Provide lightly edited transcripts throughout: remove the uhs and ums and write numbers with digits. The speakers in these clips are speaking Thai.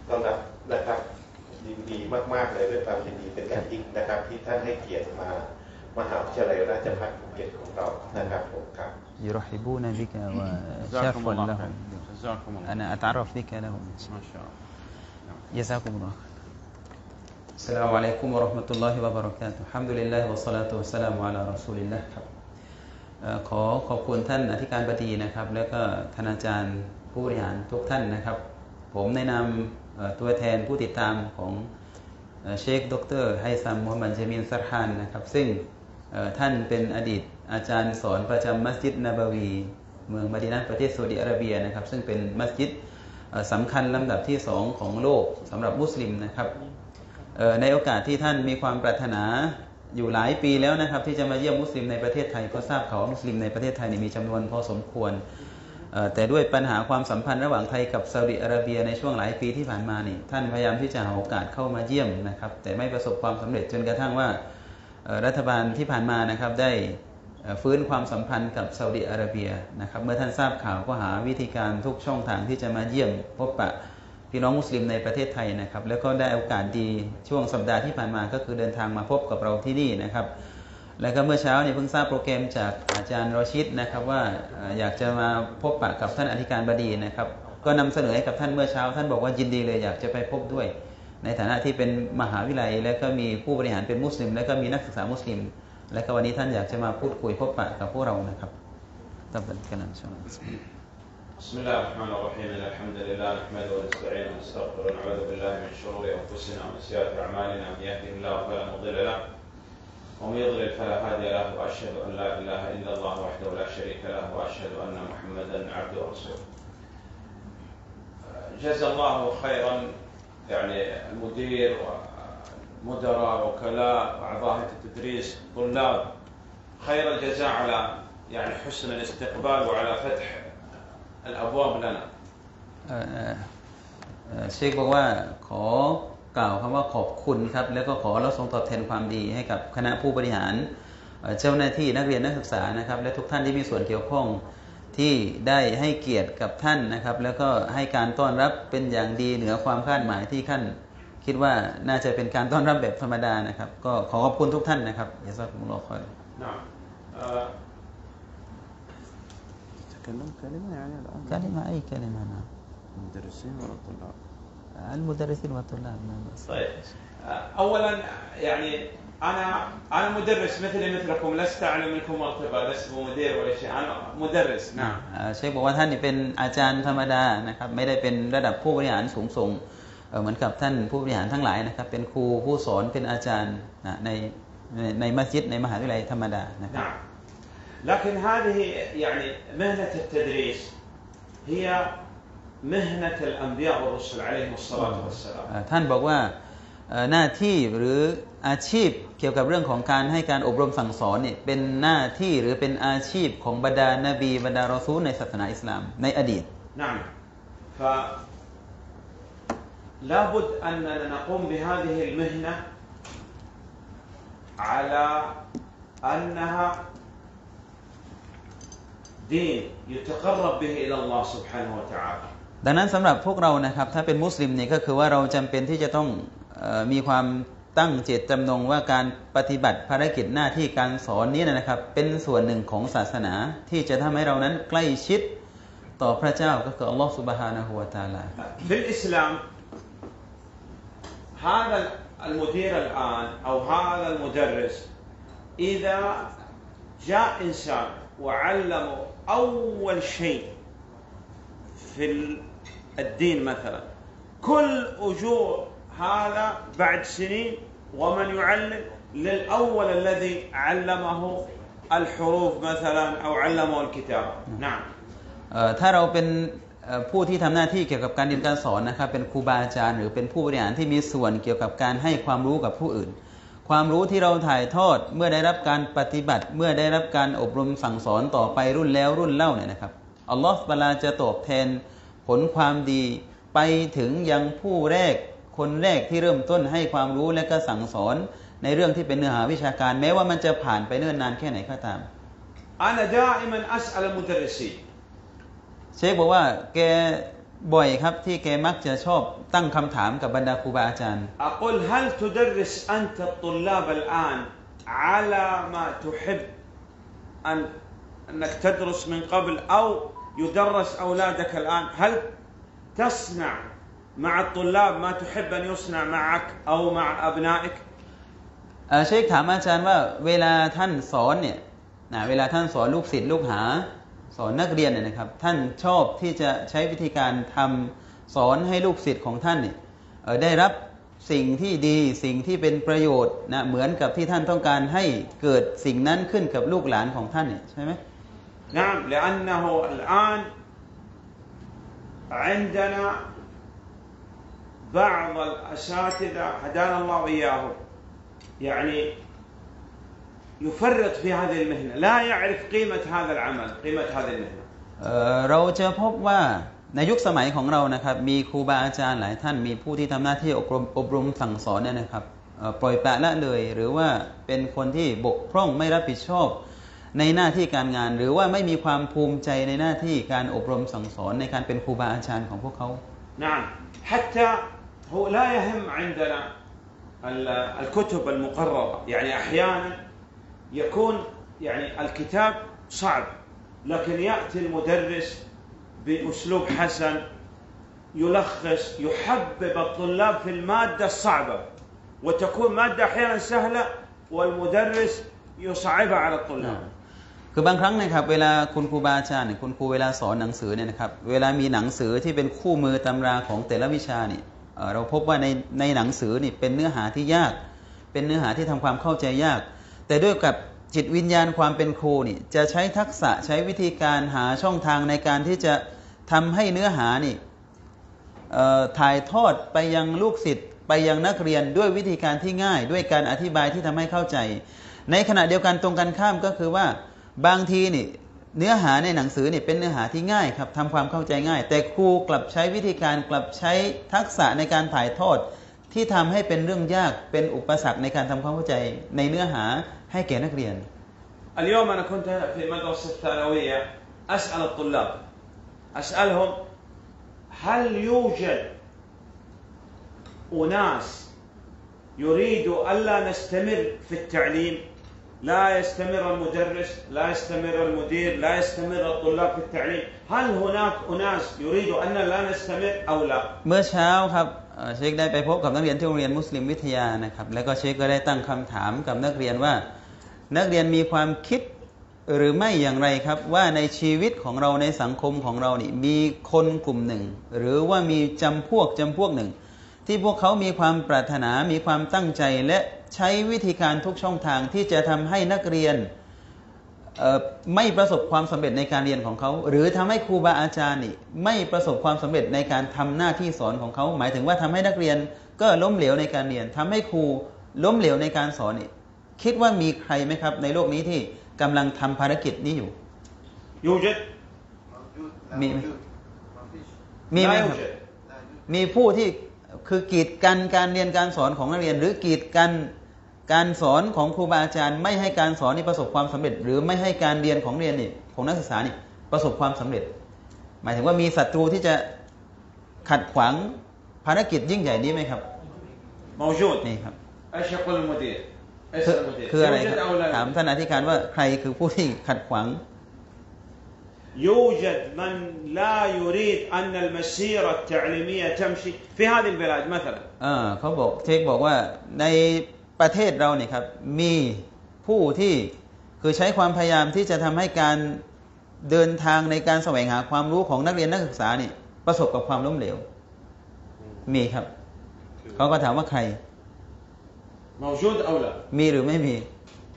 ต้อนรับนะครับยินดีมากๆเลยด้วยความยินดีเป็นอย่างยิ่งนะครับที่ท่านให้เกียรติมามหาวิทยาลัยราชภัฏภูเก็ตของเรานะครับผมครับ يرحبون بك جزاكم وشافوا الله لهم خير جزاكم الله أنا أتعرف بك لهم ما شاء الله جزاكم الله السلام عليكم ورحمة الله وبركاته الحمد لله والصلاة والسلام على رسول الله ครับขอบคุณท่านอธิการบดีนะครับแล้วก็คณาจารย์ผู้บริหารทุกท่านนะครับผมในนามตัวแทนผู้ติดตามของเชคดร.ไฮซัมมูฮัมหมัดเจมีนซัรฮานนะครับซึ่งท่านเป็นอดีตอาจารย์สอนประจำมัสยิดนบาวีเมืองมะดีนะห์ประเทศซาอุดิอาระเบียนะครับซึ่งเป็นมัสยิดสำคัญลำดับที่2ของโลกสำหรับมุสลิมนะครับในโอกาสที่ท่านมีความปรารถนาอยู่หลายปีแล้วนะครับที่จะมาเยี่ยมมุสลิมในประเทศไทยเพราะทราบข่าวว่ามุสลิมในประเทศไทยมีจำนวนพอสมควรแต่ด้วยปัญหาความสัมพันธ์ระหว่างไทยกับซาอุดิอาระเบียในช่วงหลายปีที่ผ่านมานี่ท่านพยายามที่จะหาโอกาสเข้ามาเยี่ยมนะครับแต่ไม่ประสบความสำเร็จจนกระทั่งว่ารัฐบาลที่ผ่านมานะครับได้ฟื้นความสัมพันธ์กับซาอุดิอาระเบียนะครับเมื่อท่านทราบข่าวก็หาวิธีการทุกช่องทางที่จะมาเยี่ยมพบปะพี่น้องมุสลิมในประเทศไทยนะครับแล้วก็ได้โอกาสดีช่วงสัปดาห์ที่ผ่านมาก็คือเดินทางมาพบกับเราที่นี่นะครับแล้วก็เมื่อเช้าเนี่ยเพิ่งทราบโปรแกรมจากอาจารย์รอชิดนะครับว่าอยากจะมาพบปะกับท่านอธิการบดีนะครับก็นำเสนอให้กับท่านเมื่อเช้าท่านบอกว่ายินดีเลยอยากจะไปพบด้วยในฐานะที่เป็นมหาวิทยาลัยและก็มีผู้บริหารเป็นมุสลิมและก็มีนักศึกษามุสลิมและก็วันนี้ท่านอยากจะมาพูดคุยพบปะกับพวกเรานะครับตับบันกันนะช่วง بسم الله الرحمن الرحيم إن الحمد لله نحمده ونستعينه ونستغفره ونعوذ بالله من شرور أنفسنا ومن سيئات أعمالنا من يهده الله فلا مضل له ومن يضلل فلا هادي له وأشهد أن لا إله إلا الله وحده لا شريك له وأشهد أن محمدا عبده ورسوله جزا الله خيرا يعني المدير ومدراء وكلاء وأعضاء هيئة التدريس طلاب خير الجزاء على يعني حسن الاستقبال وعلى فتح الأبواب لنا เชคบอกว่าขอกล่าวคำว่าขอบคุณครับแล้วก็ขอเราทรงตอบแทนความดีให้กับคณะผู้บริหารเจ้าหน้าที่นักเรียนนักศึกษานะครับและทุกท่านที่มีส่วนเกี่ยวข้องที่ได้ให้เกียรติกับท่านนะครับแล้วก็ให้การต้อนรับเป็นอย่างดีเหนือความคาดหมายที่ท่านคิดว่าน่าจะเป็นการต้อนรับแบบธรรมดานะครับก็ขอขอบคุณทุกท่านนะครับยะซากุมุลลอฮุค็อยรอน تتكلم كلمة يعني الآن كلمة أي كلمة نعم المدرسين ولا الطلاب المدرسين والطلاب نعم طيب أولا يعني أنا مدرس مثلي مثلكم لست أعلى منكم مرتبة لست مدير ولا شيء أنا مدرس نعم เชคบอกว่าท่านนี่เป็นอาจารย์ธรรมดานะครับไม่ได้เป็นระดับผู้บริหารสูงส่งเหมือนกับท่านผู้บริหารทั้งหลายนะครับเป็นครูผู้สอนเป็นอาจารย์ในมัสยิดในมหาวิทยาลัยธรรมดานะครับ لكن هذه يعني مهنة التدريس هي مهنة الأنبياء والرسل عليهم الصلاة والسلام ท่านบอกว่าหน้าที่หรืออาชีพเกี่ยวกับเรื่องของการให้การอบรมสั่งสอนเนี่ยเป็นหน้าที่หรือเป็นอาชีพของบรรดานบีบรรดารอซูลในศาสนาอิสลามในอดีต نعم فلابد أننا نقوم بهذه المهنة على أنها دين يتقرب به إلى الله سبحانه وتعالى ดังนั้นสำหรับพวกเรานะครับถ้าเป็นมุสลิมเนี่ยก็คือว่าเราจำเป็นที่จะต้องมีความตั้งเจตจำนงว่าการปฏิบัติภารกิจหน้าที่การสอนนี้นะครับเป็นส่วนหนึ่งของศาสนาที่จะทำให้เรานั้นใกล้ชิดต่อพระเจ้าก็คืออัลลอฮฺซุบฮานะฮูวะตะอาลา في الإسلام هذا المدير الآن أو هذا المدرس إذا جاء إنسان وعلمه أول شيء في الدين مثلا كل أجور هذا بعد سنين ومن يعلم للأول الذي علمه الحروف مثلا أو علمه الكتابة نعم ถ้าเราเป็นผู้ที่ทำหน้าที่เกี่ยวกับการเรียนการสอนนะครับเป็นครูบาอาจารย์หรือเป็นผู้บริหารที่มีส่วนเกี่ยวกับการให้ความรู้กับผู้อื่นความรู้ที่เราถ่ายทอดเมื่อได้รับการปฏิบัติเมื่อได้รับการอบรมสั่งสอนต่อไปรุ่นแล้วรุ่นเล่าเนี่ยนะครับอัลลอฮฺตะอาลาจะตอบแทนผลความดีไปถึงยังผู้แรกคนแรกที่เริ่มต้นให้ความรู้และก็สั่งสอนในเรื่องที่เป็นเนื้อหาวิชาการแม้ว่ามันจะผ่านไปเนิ่นนานแค่ไหนก็ตาม أنا دائما أسأل المدرسين เชคบอกว่าแกบ่อยครับที่แกมักจะชอบตั้งคำถามกับบรรดาครูบาอาจารย์ أقول هل تدرس أنت الطلاب الآن على ما تحب أنك تدرس من قبل أو يدرس أولادك الآن هل تصنع مع الطلاب ما تحب أن يصنع معك أو مع أبنائك เชคถามอาจารย์ว่าเวลาท่านสอนเนี่ยเวลาท่านสอนลูกศิษย์ลูกหาสอนนักเรียนเนี่ยนะครับท่านชอบที่จะใช้วิธีการทำสอนให้ลูกศิษย์ของท่านเนี่ยได้รับสิ่งที่ดีสิ่งที่เป็นประโยชน์นะเหมือนกับที่ท่านต้องการให้เกิดสิ่งนั้นขึ้นกับลูกหลานของท่านเนี่ยใช่ไหม نعم لأنه الآن عندنا بعض الأساتذة هدانا الله وإياهم يعني يفرط في هذه المهنة لا يعرف قيمة هذا العمل قيمة هذه المهنة เราจะพบว่าในยุคสมัยของเรานะครับมีครูบาอาจารย์หลายท่านมีผู้ที่ทำหน้าที่อบรมสั่งสอนเนี่ยนะครับปล่อยปละละเลยหรือว่าเป็นคนที่บกพร่องไม่รับผิดชอบในหน้าที่การงานหรือว่าไม่มีความภูมิใจในหน้าที่การอบรมสั่งสอนในการเป็นครูบาอาจารย์ของพวกเขา نعم حتى هو لا يهم عندنا الكتب المقررة يعني أحيانا يكون يعني الكتاب صعب لكن يأتي المدرس بأسلوب حسن يلخص يحبب الطلاب في المادة الصعبة وتكون مادة أحيانا سهلة والمدرس يصعبها على الطلاب คือบางครั้งนะครับเวลาคุณครูบาอาจารย์คุณครูเวลาสอนหนังสือเนี่ยนะครับเวลามีหนังสือที่เป็นคู่มือตำราของแต่ละวิชานี่เราพบว่าในหนังสือนี่เป็นเนื้อหาที่ยากเป็นเนื้อหาที่ทำความเข้าใจยากแต่ด้วยกับจิตวิญญาณความเป็นครูนี่จะใช้ทักษะใช้วิธีการหาช่องทางในการที่จะทำให้เนื้อหานี่ถ่ายทอดไปยังลูกศิษย์ไปยังนักเรียนด้วยวิธีการที่ง่ายด้วยการอธิบายที่ทำให้เข้าใจในขณะเดียวกันตรงกันข้ามก็คือว่าบางทีนี่เนื้อหาในหนังสือนี่เป็นเนื้อหาที่ง่ายครับทำความเข้าใจง่ายแต่ครูกลับใช้วิธีการกลับใช้ทักษะในการถ่ายทอดที่ทำให้เป็นเรื่องยากเป็นอุปสรรคในการทำความเข้าใจในเนื้อหาให้แก่นักเรียน اليوم أنا كنت في مدرسة ثانوية أسأل الطلاب أسألهم هل يوجد أناس يريد ألا نستمر في التعليم لا يستمر المدرس لا يستمر المدير لا يستمر الطلاب في التعليم هل هناك أناس يريد أن لا نستمر أو لا เมื่อเช้าครับเชคได้ไปพบกับนักเรียนที่โรงเรียนมุสลิมวิทยานะครับแล้วก็เชคก็ได้ตั้งคำถามกับนักเรียนว่านักเรียนมีความคิดหรือไม่อย่างไรครับว่าในชีวิตของเราในสังคมของเรานี่มีคนกลุ่มหนึ่งหรือว่ามีจำพวกหนึ่งที่พวกเขามีความปรารถนามีความตั้งใจและใช้วิธีการทุกช่องทางที่จะทำให้นักเรียนไม่ประสบความสำเร็จในการเรียนของเขาหรือทำให้ครูบาอาจารย์นี่ไม่ประสบความสำเร็จในการทำหน้าที่สอนของเขาหมายถึงว่าทำให้นักเรียนก็ล้มเหลวในการเรียนทำให้ครูล้มเหลวในการสอนนี่คิดว่ามีใครไหมครับในโลกนี้ที่กำลังทำภารกิจนี้อยู่ يوجد มีไหมครับมีผู้ที่คือกีดกันการเรียนการสอนของนักเรียนหรือกีดกันการสอนของครูบาอาจารย์ไม่ให้การสอนนี่ประสบความสำเร็จหรือไม่ให้การเรียนของเรียนนี่ของนักศึกษานี่ประสบความสำเร็จหมายถึงว่ามีศัตรูที่จะขัดขวางภารกิจยิ่งใหญ่นี้ไหมครับ موجود นี่ครับ ايش يقول المدير คืออะไรครับถามท่านอธิการว่าใครคือผู้ที่ขัดขวาง يوجد من لا يريد أن المسيرة التعليمية تمشي في هذه البلاد مثلا เขาบอกเชคบอกว่าในประเทศเราเนี่ยครับมีผู้ที่คือใช้ความพยายามที่จะทำให้การเดินทางในการแสวงหาความรู้ของนักเรียนนักศึกษานี่ประสบกับความล้มเหลวมีครับเขาก็ถามว่าใคร موجود أو لا มีหรือไม่มี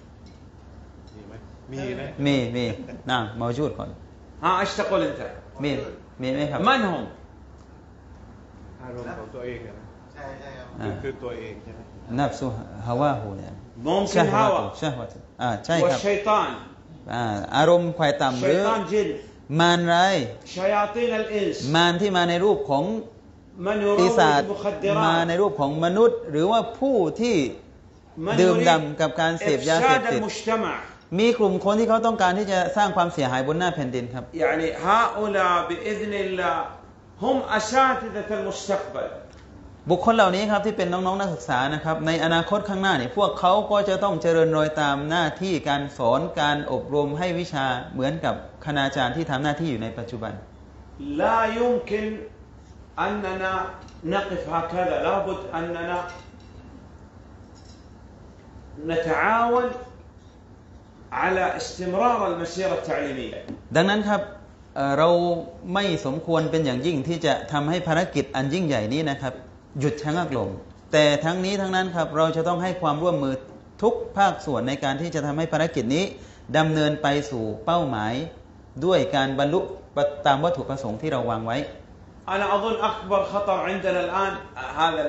มีนะموجودก่อน ها ايش تقول انت มีไหมครับ من هم อารมณ์ของตัวเองนะใช่คือตัวเองใช่ไหมนับซูฮาวาหูเนี่ย ممكن هوا ใช่ครับ والشيطان อารมณ์ควายต่ำหรือมารร้าย شياطين الإنس มารที่มาในรูปของปีศาจมาในรูปของมนุษย์หรือว่าผู้ที่ดื่มด่ำกับการเสพยาเสพติดมีกลุ่มคนที่เขาต้องการที่จะสร้างความเสียหายบนหน้าแผ่นดินครับ يعني هؤلاء بإذن الله هم أساتذة المستقبل บุคคลเหล่านี้ครับที่เป็นน้องๆนักศึกษานะครับในอนาคตข้างหน้าเนี่ยพวกเขาก็จะต้องเจริญรอยตามหน้าที่การสอนการอบรมให้วิชาเหมือนกับคณาจารย์ที่ทำหน้าที่อยู่ในปัจจุบัน لا يمكن أننا نقف هكذا لابد أننا نتعاون على استمرار المسيرة التعليمية ดังนั้นครับเราไม่สมควรเป็นอย่างยิ่งที่จะทำให้ภารกิจอันยิ่งใหญ่นี้นะครับหยุดชะงักลงแต่ทั้งนี้ทั้งนั้นครับเราจะต้องให้ความร่วมมือทุกภาคส่วนในการที่จะทำให้ภารกิจนี้ดำเนินไปสู่เป้าหมายด้วยการบรรลุตามวัตถุประสงค์ที่เราวางไว้ أنا أظن أكبر خطر عندنا الآن هذا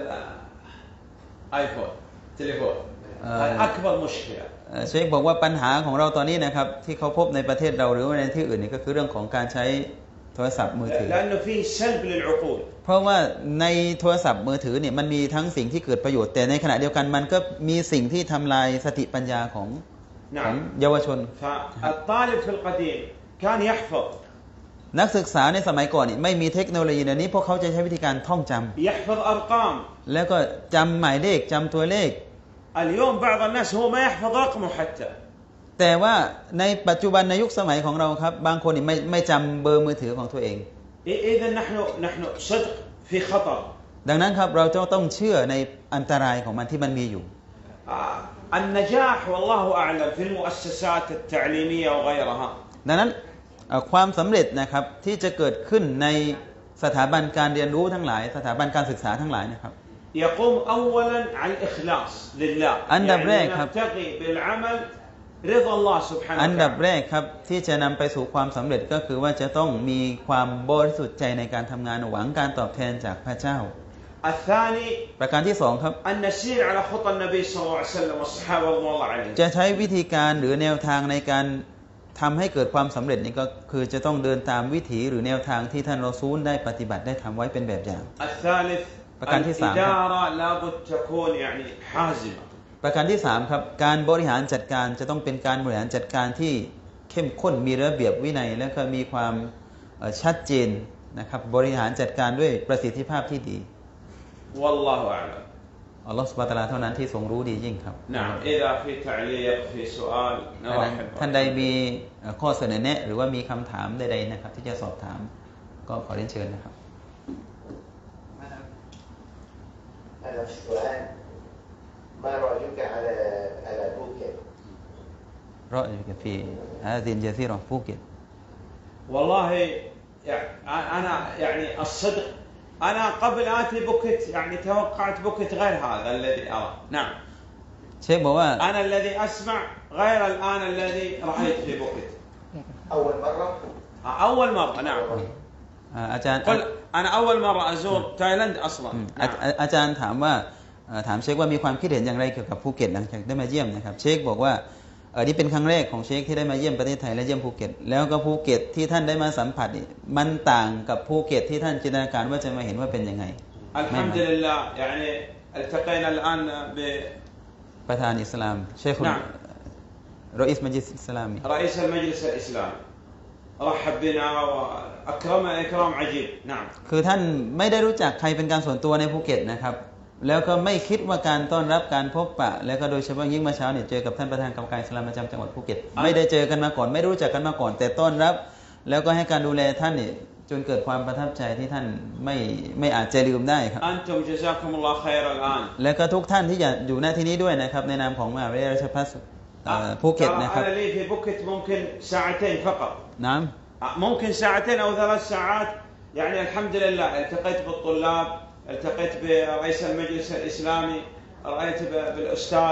الآيفون تليفون أكبر مشكلة เชคบอกว่าปัญหาของเราตอนนี้นะครับที่เขาพบในประเทศเราหรือว่าในที่อื่นนี่ก็คือเรื่องของการใช้โทรศัพท์มือถือ لأنه فيه سلب للعقول เพราะว่าในโทรศัพท์มือถือเนี่ยมันมีทั้งสิ่งที่เกิดประโยชน์แต่ในขณะเดียวกันมันก็มีสิ่งที่ทำลายสติปัญญาของเยาวชน فالطالب في القديم كان يحفظ นักศึกษาในสมัยก่อนนี่ไม่มีเทคโนโลยีในนี้พวกเขาจะใช้วิธีการท่องจำ يحفظ أرقام แล้วก็จำหมายเลขจำตัวเลข اليوم بعض الناس هو ما يحفظ رقمه حتى แต่ว่าในปัจจุบันในยุคสมัยของเราครับบางคนนี่ไม่จำเบอร์มือถือของตัวเอง إذا نحن صدق في خطر ดังนั้นครับเราจะต้องเชื่อในอันตรายของมันที่มันมีอยู่ النجاح والله أعلم في المؤسسات التعليمية وغيرها ดังนั้นความสำเร็จนะครับที่จะเกิดขึ้นในสถาบันการเรียนรู้ทั้งหลายสถาบันการศึกษาทั้งหลายนะครับ يقوم أولا على الإخلاص لله อันดับแรกครับ نبتغي بالعمل رضا الله سبحانه อันดับแรกครับที่จะนำไปสู่ความสำเร็จก็คือว่าจะต้องมีความบริสุทธิ์ใจในการทำงานหวังการตอบแทนจากพระเจ้า الثاني ประการที่สองครับ أن نسير على خطى النبي صلى الله عليه وسلم والصحابة رضوان الله عليهم จะใช้วิธีการหรือแนวทางในการทำให้เกิดความสำเร็จนี่ก็คือจะต้องเดินตามวิถีหรือแนวทางที่ท่านรอซูลได้ปฏิบัติได้ทำไว้เป็นแบบอย่าง الثالث ประการที่สาม الإدارة لابد تكون يعني حازمة ประการที่สามครับการบริหารจัดการจะต้องเป็นการบริหารจัดการที่เข้มข้นมีระเบียบวินัยและก็มีความชัดเจนนะครับบริหารจัดการด้วยประสิทธิภาพที่ดี والله أعلم อัลลอฮฺซุบฮานะฮูวะตะอาลาเท่านั้นที่ทรงรู้ดียิ่งครับ نعم إذا في تعليق في سؤال ท่านใดมีข้อเสนอแนะหรือว่ามีคำถามใดๆนะครับที่จะสอบถามก็ขอเรียนเชิญนะครับ هذا السؤال ما رأيك على بوكيت؟ رأيك في هذه الجزيرة بوكيت؟ والله أنا يعني الصدق أنا قبل آتي بوكيت يعني توقعت بوكيت غير هذا الذي أرى نعم เชคบอกว่า أنا الذي أسمع غير الآن الذي رأيت في بوكيت أول مرة؟ أول مرة نعم อาจารย์ قل أنا أول مرة أزور تايلاند أصلا อาจารย์ถามว่าถามเชคว่ามีความคิดเห็นอย่างไรเกี่ยวกับภูเก็ตหลังจากได้มาเยี่ยมนะครับเชคบอกว่านี่เป็นครั้งแรกของเชคที่ได้มาเยี่ยมประเทศไทยและเยี่ยมภูเก็ตแล้วก็ภูเก็ตที่ท่านได้มาสัมผัสนี่มันต่างกับภูเก็ตที่ท่านจินตนาการว่าจะมาเห็นว่าเป็นยังไง الحمد لله يعني التقينا الآن ประธานอิสลามเชครอิสมัจลิสอิสลามี رئيس المجلس الإسلامي رحب بنا وأكرمنا إكرام عجيب نعم คือท่านไม่ได้รู้จักใครเป็นการส่วนตัวในภูเก็ตนะครับแล้วก็ไม่คิดว่าการต้อนรับการพบปะแล้วก็โดยเฉพาะยิ่งเมื่อเช้าเนี่ยเจอกับท่านประธานกรรมการอิสลามประจำจังหวัดภูเก็ตไม่ได้เจอกันมาก่อนไม่รู้จักกันมาก่อนแต่ต้อนรับแล้วก็ให้การดูแลท่านเนี่ยจนเกิดความประทับใจที่ท่านไม่อาจจะลืมได้ครับ أنتم جزاكم الله خير الآن แล้วก็ทุกท่านที่อยู่ณที่นี้ด้วยนะครับในนามของมหาวิทยาลัยราชภัฏภูเก็ตนะครับ أنا لي في بوكيت ممكن ساعتين فقط نعم ممكن ساعتين أو 3 ساعات يعني الحمد لله التقيت بالطلاب التقيت برئيس المجلس الإسلامي رأيت بالأستاذ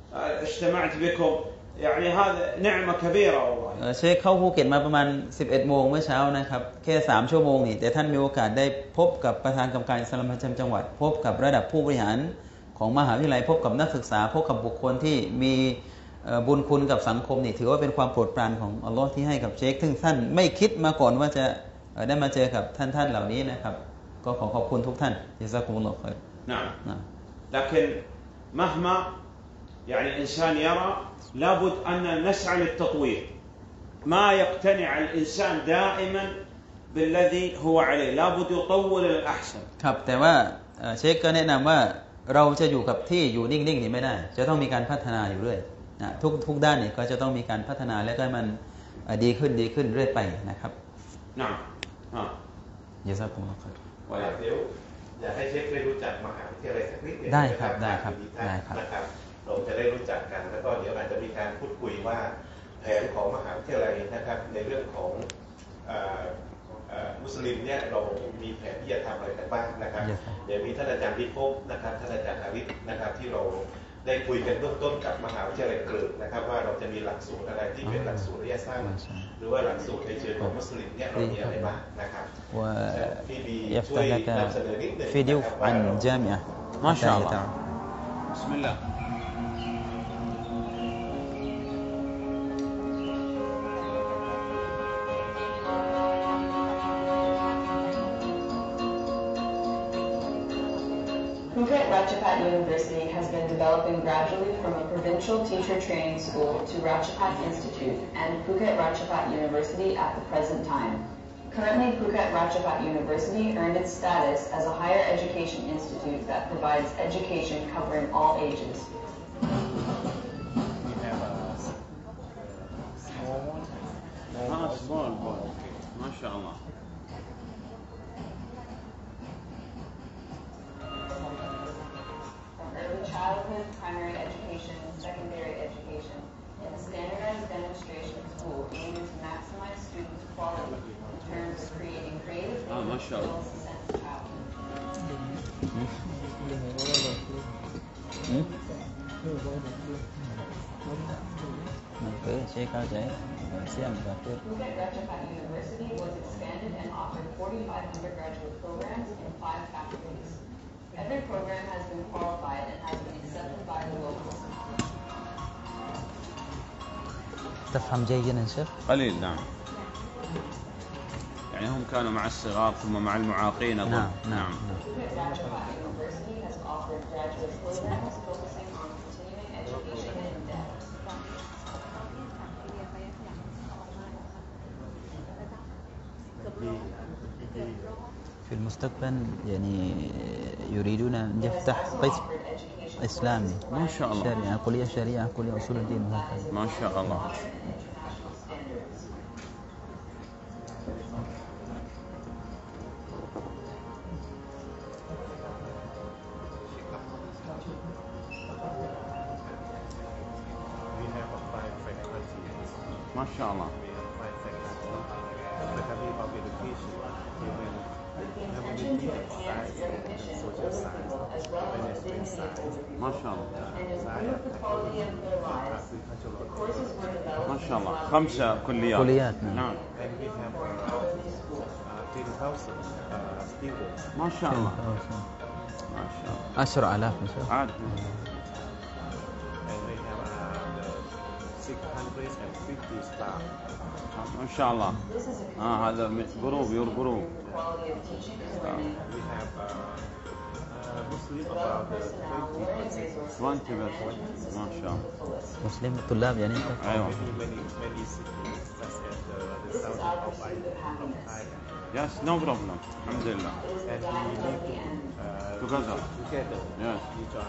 اجتمعت بكم يعني هذا نعمة كبيرة والله เชคเข้าภูเก็ตมาประมาณ 11 โมงเมื่อเช้านะครับแค่3 ชั่วโมงนี่แต่ท่านมีโอกาสได้พบกับประธานกรรมการอิสลามประจำจังหวัดพบกับระดับผู้บริหารของมหาวิทยาลัยพบกับนักศึกษาพบกับบุคคลที่มีบุญคุณกับสังคมนี่ถือว่าเป็นความโปรดปรานของอัลลอฮ์ที่ให้กับเชคซึ่งท่านไม่คิดมาก่อนว่าจะได้มาเจอกับท่านเหล่านี้นะครับก็ขอขอบคุณทุกท่านยิซากุมุลลอฮ์ค็อยร نعم لكن مهما يعني الإنسان يرى لابد أن نسعى للتطوير ما يقتنع الإنسان دائما بالذي هو عليه لابد يطول الأحسن ครับแต่ว่าเชคก็แนะนำว่าเราจะอยู่กับที่อยู่นิ่งๆนี่ไม่ได้จะต้องมีการพัฒนาอยู่เรื่อยนะทุกด้านนี่ก็จะต้องมีการพัฒนาและก็มันดีขึ้นเรื่อยไปนะครับยาซากุมุลลอฮ์ครับเดี๋ยวอยากให้เชฟได้รู้จักมหาวิทยาลัยสักนิดนึงได้ครับนะครับเราจะได้รู้จักกันแล้วก็เดี๋ยวอาจจะมีการพูดคุยว่าแผนของมหาวิทยาลัยนะครับในเรื่องของมุสลิมเนี่ยเรามีแผนที่จะทำอะไรกันบ้างนะครับเดี๋ยวมีท่านอาจารย์พิภพนะครับท่านอาจารย์อาริศนะครับที่เราได้คุยกันเบื้องต้นกับมหาวิทยาลัยเกริกนะครับว่าเราจะมีหลักสูตรอะไรที่เป็นหลักสูตรระยะสั้นหรือว่าหลักสูตรในเชิงของมุสลิมเนี่ยเรามีอะไรบ้างนะครับพี่บีช่วยนำเสนอนิดนึง فيديو عن جامعة ما شاء الله بسم الله Phuket Ratchapat University has been developing gradually from a provincial teacher training school to Ratchapat Institute and Phuket Ratchapat University at the present time. Currently, Phuket Ratchapat University earned its status as a higher education institute that provides education covering all ages. We have a small one. small boy ما شاء الله Early childhood, primary education, secondary education, in a standardized demonstration school aiming to maximize students' quality in terms of creating creative thinking skills since childhood. เชคเข้าใจเสียงแบบ Phuket Ratchapat University was expanded and offered 45 undergraduate programs in 5 faculties. Every program has been qualified and has been accepted by the locals. تفهم جيدا يا شيخ؟ قليل نعم يعني هم كانوا مع الصغار ثم مع المعاقين أظن نعم Phuket Ratchapat University has offered graduate programs focusing on continuing education in depth. في المستقبل يعني يريدون أن يفتح قسم إسلامي ما شاء الله شريعة كلية شريعة كلية أصول الدين وهكذا ما شاء الله ما شاء الله ما شاء الله ما شاء الله 5 كليات نعم ما شاء الله ما شاء الله 10,000 إن شاء الله عاد ما شاء الله هذا جروب يور جروب ما شاء الله مسلم الطلاب يعني أنت أيوة Yes, no problem. Alhamdulillah. Together. Yes.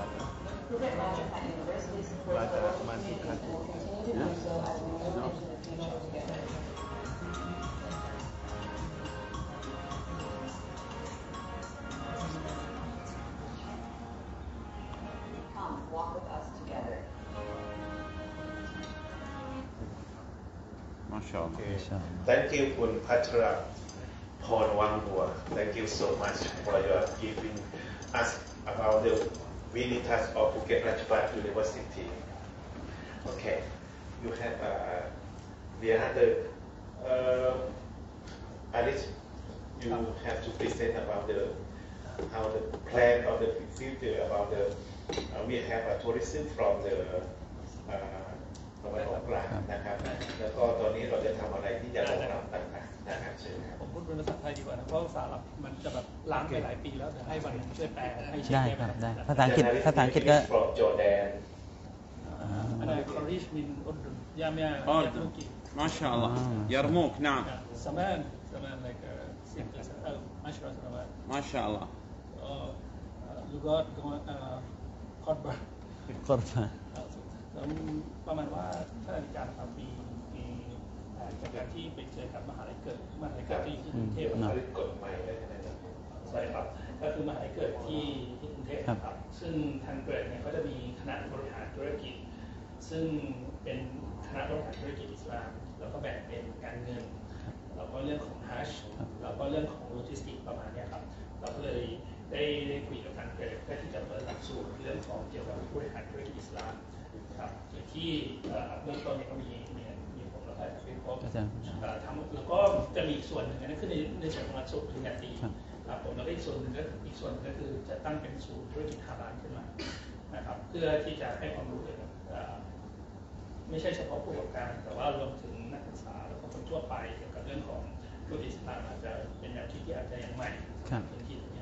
Come, walk with us together. ما شاء الله. Thank you คุณพัชรพรวังบัว Thank you so much for your giving us about the Vinitas of Phuket Ratchapat University. Okay, you have the other Alice, you have to present about the how the plan of the future about the we have a tourism from the ตะวันออกกลางนะครับแล้วก็ตอนนี้เราจะทำอะไรที่จะรองรับต่างๆนะครับเชิญครับผมพูดเป็นภาษาไทยดีกว่านะเพราะภาษาอังกฤษมันจะแบบล้างไปหลายปีแล้วแต่ให้วันนึงช่วยแปลให้เช็คได้ครับได้ภาษาอังกฤษก็ Jordan أنا خريج من الأردن جامعة تركي ما شاء الله يرموك نعم زمان like 10 سنوات. ما شاء الله. لغات قربة ประมาณว่าท่านอาจารย์ครับมีจากการที่ไปเจอกับมหาลัยเกิดที่กรุงเทพกฎหมายได้ใช่ครับก็คือมหาลัยเกิดที่กรุงเทพครับซึ่งทางเกิดเนี่ยเขาจะมีคณะบริหารธุรกิจซึ่งเป็นคณะบริหารธุรกิจอิสลามแล้วก็แบ่งเป็นการเงินแล้วก็เรื่องของฮัจญ์แล้วก็เรื่องของโลจิสติกประมาณนี้ครับเราก็เลยได้คุยกับทางเกิดเพื่อที่จะเปิดหลักสูตรเรื่องของเกี่ยวกับบริหารธุรกิจอิสลามครับที่เบื้องต้นเนี่ยก็มีผมแล้วก็เป็นพวกทำแล้วก็จะมีส่วนหนึ่งนั่นคือในส่วนของหลักสูตรปริญญาตรีครับผมแล้วก็อีกส่วนหนึ่งก็คือจะตั้งเป็นศูนย์ธุรกิจฮาลาลขึ้นมานะครับเพื่อที่จะให้ความรู้เกี่ยวกับไม่ใช่เฉพาะผู้ประกอบการแต่ว่ารวมถึงนักศึกษาแล้วก็คนทั่วไปเกี่ยวกับเรื่องของธุรกิจอิสลามอาจจะเป็นแนวคิดที่อาจจะยังใหม่พื้นที่ตรงนี้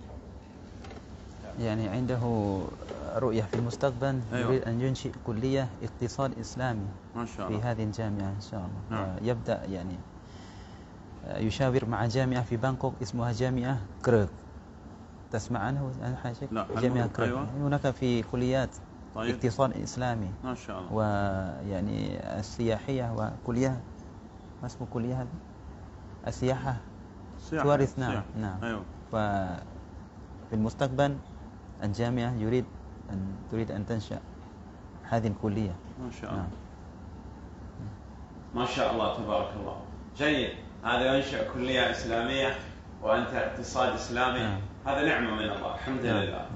يعني عنده رؤية في المستقبل يريد أن ينشئ كلية اقتصاد إسلامي ما شاء الله في هذه الجامعة إن شاء الله يبدأ يعني يشاور مع جامعة في بانكوك اسمها جامعة كريك تسمع عنه حاجة جامعة كريك أيوة. هناك في كليات طيب. اقتصاد إسلامي ما شاء الله ويعني السياحية وكلية ما اسمه كلية هذه السياحة تورث نعم أيوة. وفي المستقبل الجامعة تريد أن تنشأ هذه الكلية ما شاء الله ما شاء الله تبارك الله جيد هذا ينشأ كلية إسلامية وأنت اقتصاد إسلامي هذا نعمة من الله الحمد لله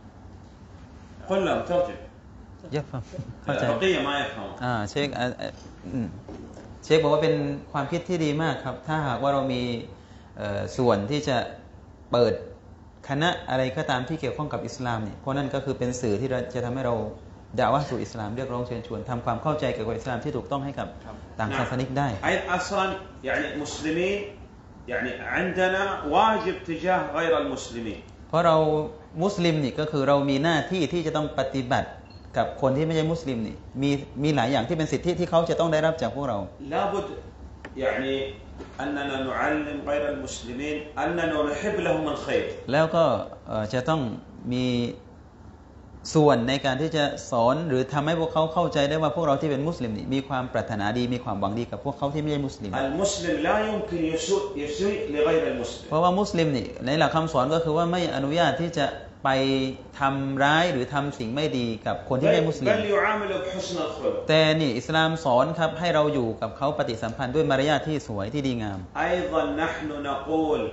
قل له ترجم يفهم البقية ما يفهم เชคบอกว่าเป็นความคิดที่ดีมากครับถ้าหากว่าเรามีส่วนที่จะเปิดคณะอะไรก็ตามที่เกี่ยวข้องกับอิสลามเนี่ยเพราะนั่นก็คือเป็นสื่อที่จะทำให้เราด่าวะห์สู่อิสลามเรียกร้องเชิญชวนทำความเข้าใจเกี่ยวกับอิสลามที่ถูกต้องให้กับต่างศาสนิกได้ أصلا يعني مسلمين يعني عندنا واجب تجاه غير المسلمين เพราะเรามุสลิมนี่ก็คือเรามีหน้าที่ที่จะต้องปฏิบัติกับคนที่ไม่ใช่มุสลิมนี่มีหลายอย่างที่เป็นสิทธิที่เขาจะต้องได้รับจากพวกเรา لابد يعني أننا نعلم غير المسلمين أننا نحب لهم الخير แล้วก็จะต้องมีส่วนในการที่จะสอนหรือทำให้พวกเขาเข้าใจได้ว่าพวกเราที่เป็นมุสลิมนี่มีความปรารถนาดีมีความหวังดีกับพวกเขาที่ไม่ใช่มุสลิม المسلم لا يمكن يسيء لغير المسلم เพราะว่ามุสลิมนี่ในหลักคำสอนก็คือว่าไม่อนุญาตที่จะไปทำร้ายหรือทำสิ่งไม่ดีกับคนที่ไม่มุสลิมแต่นี่อิสลามสอนครับให้เราอยู่กับเขาปฏิสัมพันธ์ด้วยมารยาทที่สวยที่ดีงาม أيضا نحن نقول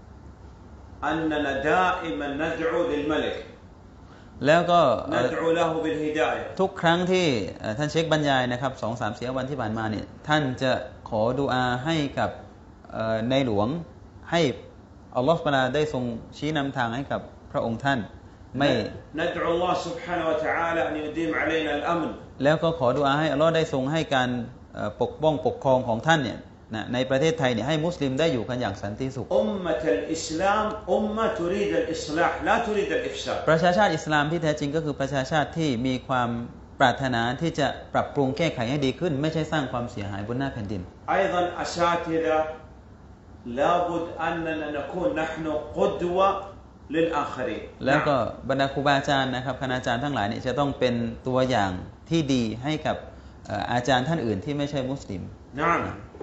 أننا دائما ندعو للملك แล้วก็ ندعو له بالهداية ทุกครั้งที่ท่านเชคบรรยายนะครับ 2-3 วันที่ผ่านมาเนี่ยท่านจะขอดุอาให้กับในหลวงให้อัลลอฮฺซุบฮานะฮูวะตะอาลาได้ทรงชี้นำทางให้กับพระองค์ท่านไม่ ندعو الله سبحانه وتعالى أن يديم علينا الأمن แล้วก็ขอดุอาให้อัลลอฮฺได้ทรงให้การปกป้องปกครองของท่านเนี่ยในประเทศไทยเนี่ยให้มุสลิมได้อยู่กันอย่างสันติสุข أمة الإسلام أمة تريد الإصلاح لا تريد الإفساد ประชาชาติอิสลามที่แท้จริงก็คือประชาชาติที่มีความปรารถนาที่จะปรับปรุงแก้ไขให้ดีขึ้นไม่ใช่สร้างความเสียหายบนหน้าแผ่นดิน أيضا أساتذة لابد أننا نكون نحن قدوة للآخرين แล้วก็บรรดาครูบาอาจารย์นะครับคณาจารย์ทั้งหลายเนี่ยจะต้องเป็นตัวอย่างที่ดีให้กับอาจารย์ท่านอื่นที่ไม่ใช่มุสลิม نعم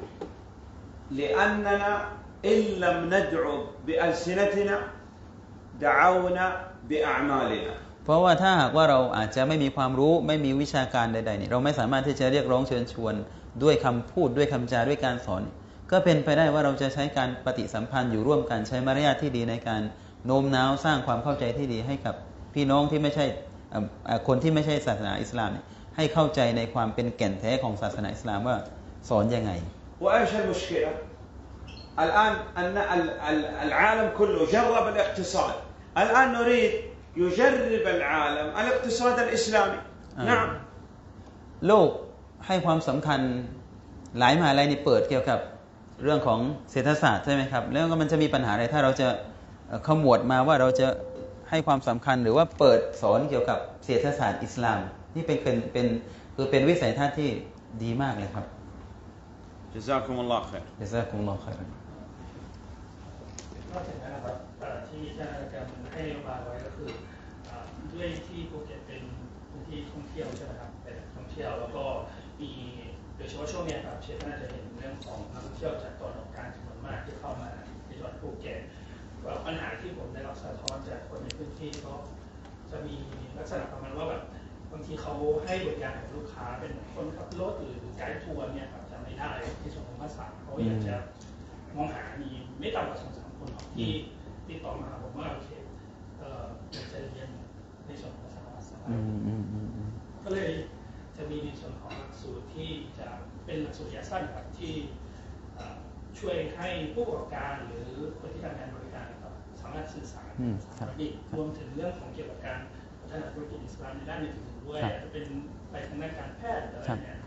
لأننا إن لم ندعو بألسنتنا دعونا بأعمالنا เพราะว่าถ้าหากว่าเราอาจจะไม่มีความรู้ไม่มีวิชาการใดๆเนี่ยเราไม่สามารถที่จะเรียกร้องเชิญชวนด้วยคำพูดด้วยคำจาด้วยการสอนก็เป็นไปได้ว่าเราจะใช้การปฏิสัมพันธ์อยู่ร่วมกันใช้มารยาทที่ดีในการโน้มน้าวสร้างความเข้าใจที่ดีให้กับพี่น้องที่ไม่ใช่คนที่ไม่ใช่ศาสนาอิสลามให้เข้าใจในความเป็นแก่นแท้ของศาสนาอิสลามว่าสอนยังไง وإيش المشكلة؟ الآن أن العالم كله جرب الاقتصاد الآن نريد يجرب العالم الاقتصاد الإسلامي نعم โลกให้ความสำคัญหลายมหาลัยนี่เปิดเกี่ยวกับเรื่องของเศรษฐศาสตร์ใช่ไหมครับแล้วก็มันจะมีปัญหาอะไรถ้าเราจะขมวดมาว่าเราจะให้ความสำคัญหรือว่าเปิดสอนเกี่ยวกับเศรษฐศาสตร์อิสลามนี่เป็นวิสัยทัศน์ที่ดีมากเลยครับ جزاكم الله خير جزاكم الله خيرا อกจากนั้นนะครับที่ท่านอาจารย์ให้นโยบายไว้ก็คือด้วยที่ภูเก็ตเป็นพื้นที่ท่องเที่ยวใช่ไหมครับเป็นท่องเที่ยวแล้วก็มีโดยเฉพาะช่วงนี้ครับเชฟน่าจะเห็นเรื่องของนักท่องเที่ยวจากตอนออกกลางจำนวนมากที่เข้ามาในจังหวัดภูเก็ตปัญหาที่ผมได้รับสะท้อนจากคนในพื้นที่ก็จะมีลักษณะประมาณว่าแบบบางทีเขาให้บริการกับลูกค้าเป็นคนขับรถหรือไกด์ทัวร์เนี่ยครับจะไม่ได้ที่ส่วนของภาษาเขาอยากจะมองหามีไม่ต่ำกว่า2-3 คนที่ติดต่อมาผมว่าโอเคอยากจะเรียนในส่วนของภาษาก็เลยจะมีในส่วนของหลักสูตรที่จะเป็นหลักสูตรระยะสั้นครับที่ช่วยให้ผู้ประกอบการหรือคนที่ทำงานบริการครับสามารถสื่อสารภาษาอังกฤษรวมถึงเรื่องของเกี่ยวกับการพัฒนาธุรกิจอิสลามในด้านอื่นๆด้วยจะเป็นไปทางด้านการแพทย์อะไรเนี่ย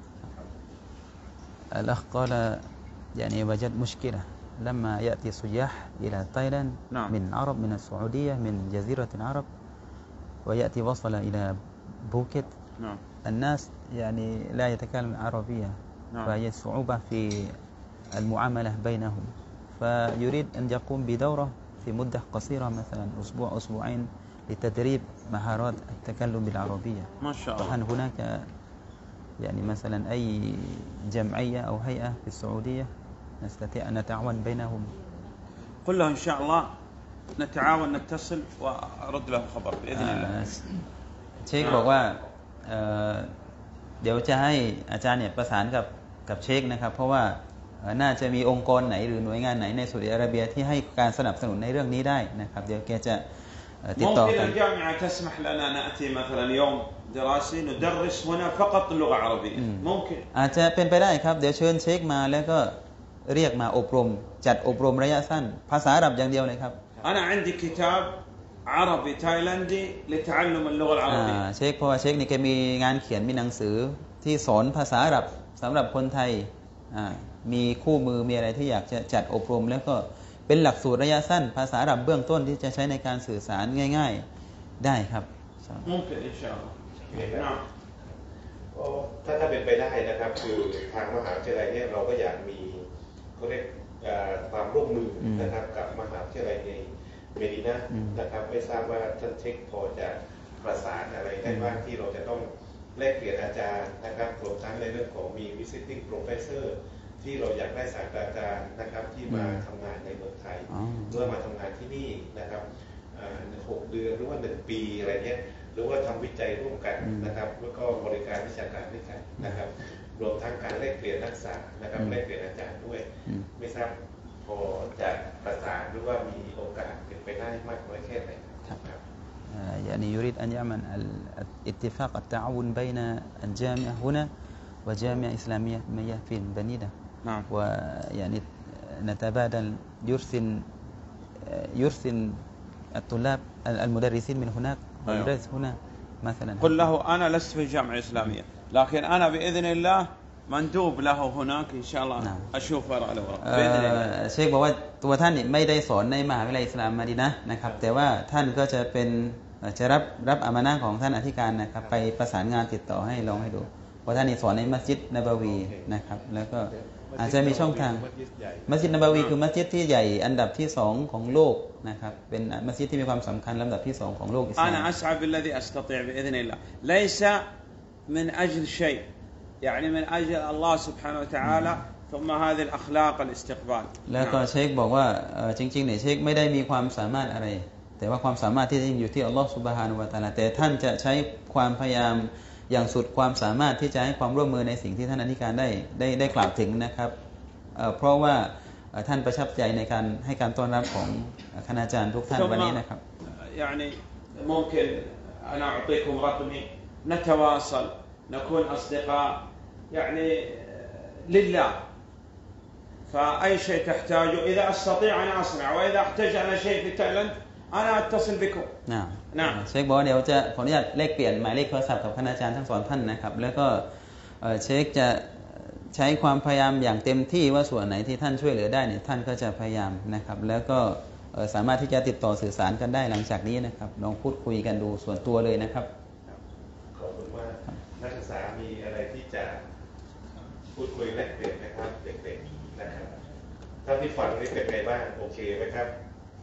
الأخ قال يعني وجد مشكلة لما يأتي سياح إلى تايلاند من عرب من السعودية من جزيرة العرب ويأتي وصل إلى بوكيت الناس يعني لا يتكلم العربية فهي صعوبة في المعاملة بينهم فيريد أن يقوم بدورة في مدة قصيرة مثلا أسبوع أسبوعين لتدريب مهارات التكلم بالعربية ما شاء الله. فهل هناك يعني مثلا أي جمعية أو هيئة في السعودية نستطيع أن نتعاون بينهم؟ قل له إن شاء الله نتعاون نتصل وأرد له خبر بإذن الله. เชคบอกว่าเดี๋ยวจะให้อาจารย์เนี่ยประสานกับเชคนะครับเพราะว่าน่าจะมีองค์กรไหนหรือหน่วยงานไหนในซาอุดิอาระเบียที่ให้การสนับสนุนในเรื่องนี้ได้นะครับเดี๋ยวแกจะติดต่อกัน ممكن الجامعة تسمح لنا نأتي مثلا يوم دراسي ندرس هنا فقط اللغة العربية ممكن อาจจะเป็นไปได้ครับเดี๋ยวเชิญเชคมาแล้วก็เรียกมาอบรมจัดอบรมระยะสั้นภาษาอาหรับอย่างเดียวเลยครับ أنا عندي كتاب عربي تايلاندي لتعلم اللغة العربية เชคเพราะว่าเชคนี่แกมีงานเขียนมีหนังสือที่สอนภาษาอาหรับสำหรับคนไทยมีคู่มือมีอะไรที่อยากจะจัดอบรมแล้วก็เป็นหลักสูตรระยะสั้นภาษาอาหรับเบื้องต้นที่จะใช้ในการสื่อสารง่ายๆได้ครับ ممكن إن شاء الله. نعم. ถ้าเป็นไปได้นะครับคือทางมหาวิทยาลัยเนี่ยเราก็อยากมีเขาเรียกความร่วมมือนะครับกับมหาวิทยาลัยในเมดินานะครับไม่ทราบว่าท่านเช็คพอจะประสานอะไรได้บ้างที่เราจะต้องแลกเปลี่ยนอาจารย์นะครับรวมทั้งในเรื่องของมี visiting professor ที่เราอยากได้ศาสตราจารย์นะครับที่มาทำงานในเมืองไทยเพื่อมาทำงานที่นี่นะครับ6 เดือนหรือว่า1 ปีอะไรเงี้ยหรือว่าทำวิจัยร่วมกันนะครับแล้วก็บริการวิชาการด้วยกันนะครับรวมทั้งการแลกเปลี่ยนนักศึกษานะครับแลกเปลี่ยนอาจารย์ด้วยไม่ทราบพอจะประสานหรือว่ามีโอกาสเป็นไปได้มากน้อยแค่ไหนครับ يعني يريد أن يعمل اتفاق التعاون بين الجامعة هنا وجامعة إسلامية في البنيدة نعم ويعني نتبادل يرسل الطلاب المدرسين من هناك ويدرس هنا مثلا قل له أنا لست في جامعة إسلامية لكن أنا بإذن الله مندوب له هناك إن شاء الله أشوف وراء الورق بإذن الله เชคบอกว่าตัวท่านนี่ไม่ได้สอนในมหาวิทยาลัยอิสลามมาดีนะนะครับแต่ว่าท่านก็จะเป็นจะรับอามานะห์ของท่านอธิการนะครับไปประสานงานติดต่อให้ลองให้ดูเพราะท่านนี่สอนในมัสยิดนบาวีนะครับแล้วก็อาจจะมีช่องทางมัสยิดนบาวีคือมัสยิดที่ใหญ่อันดับที่2ของโลกนะครับเป็นมัสยิดที่มีความสำคัญลำดับที่2ของโลกอิสลาม أنا أسعى بالذي أستطيع بإذن الله ليس من أجل شيء يعني من أجل الله سبحانه وتعالى ثم هذه الأخلاق الاستقبال แล้วก็เชคบอกว่าจริงๆเนี่ยเชคไม่ได้มีความสามารถอะไรแต่ว่าความสามารถที่จริงอยู่ที่อัลลอฮฺซุบฮานะฮูวะตะอาลาแต่ท่านจะใช้ความพยายามอย่างสุดความสามารถที่จะให้ความร่วมมือในสิ่งที่ท่านอธิการได้กล่าวถึงนะครับเพราะว่าท่านประทับใจในการให้การต้อนรับของคณาจารย์ทุกท่านวันนี้นะครับ يعني ممكن أنا أعطيكم رقمي نتواصل نكون أصدقاء يعني لله فأي شيء تحتاجه إذا أستطيع أنا أصنع وإذا أحتاج أنا شيء في تايلاند أنا أتصل بكم نعم เชคบอกว่าเดี๋ยวจะขออนุญาตแลกเปลี่ยนหมายเลขโทรศัพท์กับคณาจารย์ทั้ง2ท่านนะครับแล้วก็เชคจะใช้ความพยายามอย่างเต็มที่ว่าส่วนไหนที่ท่านช่วยเหลือได้เนี่ยท่านก็จะพยายามนะครับแล้วก็สามารถที่จะติดต่อสื่อสารกันได้หลังจากนี้นะครับลองพูดคุยกันดูส่วนตัวเลยนะครับขอบคุณว่านักศึกษามีอะไรที่จะพูดคุยแลกเปลี่ยนนะครับเด็กๆนะครับถ้าที่ฟังนี่เป็นไงบ้างโอเคไหมครับ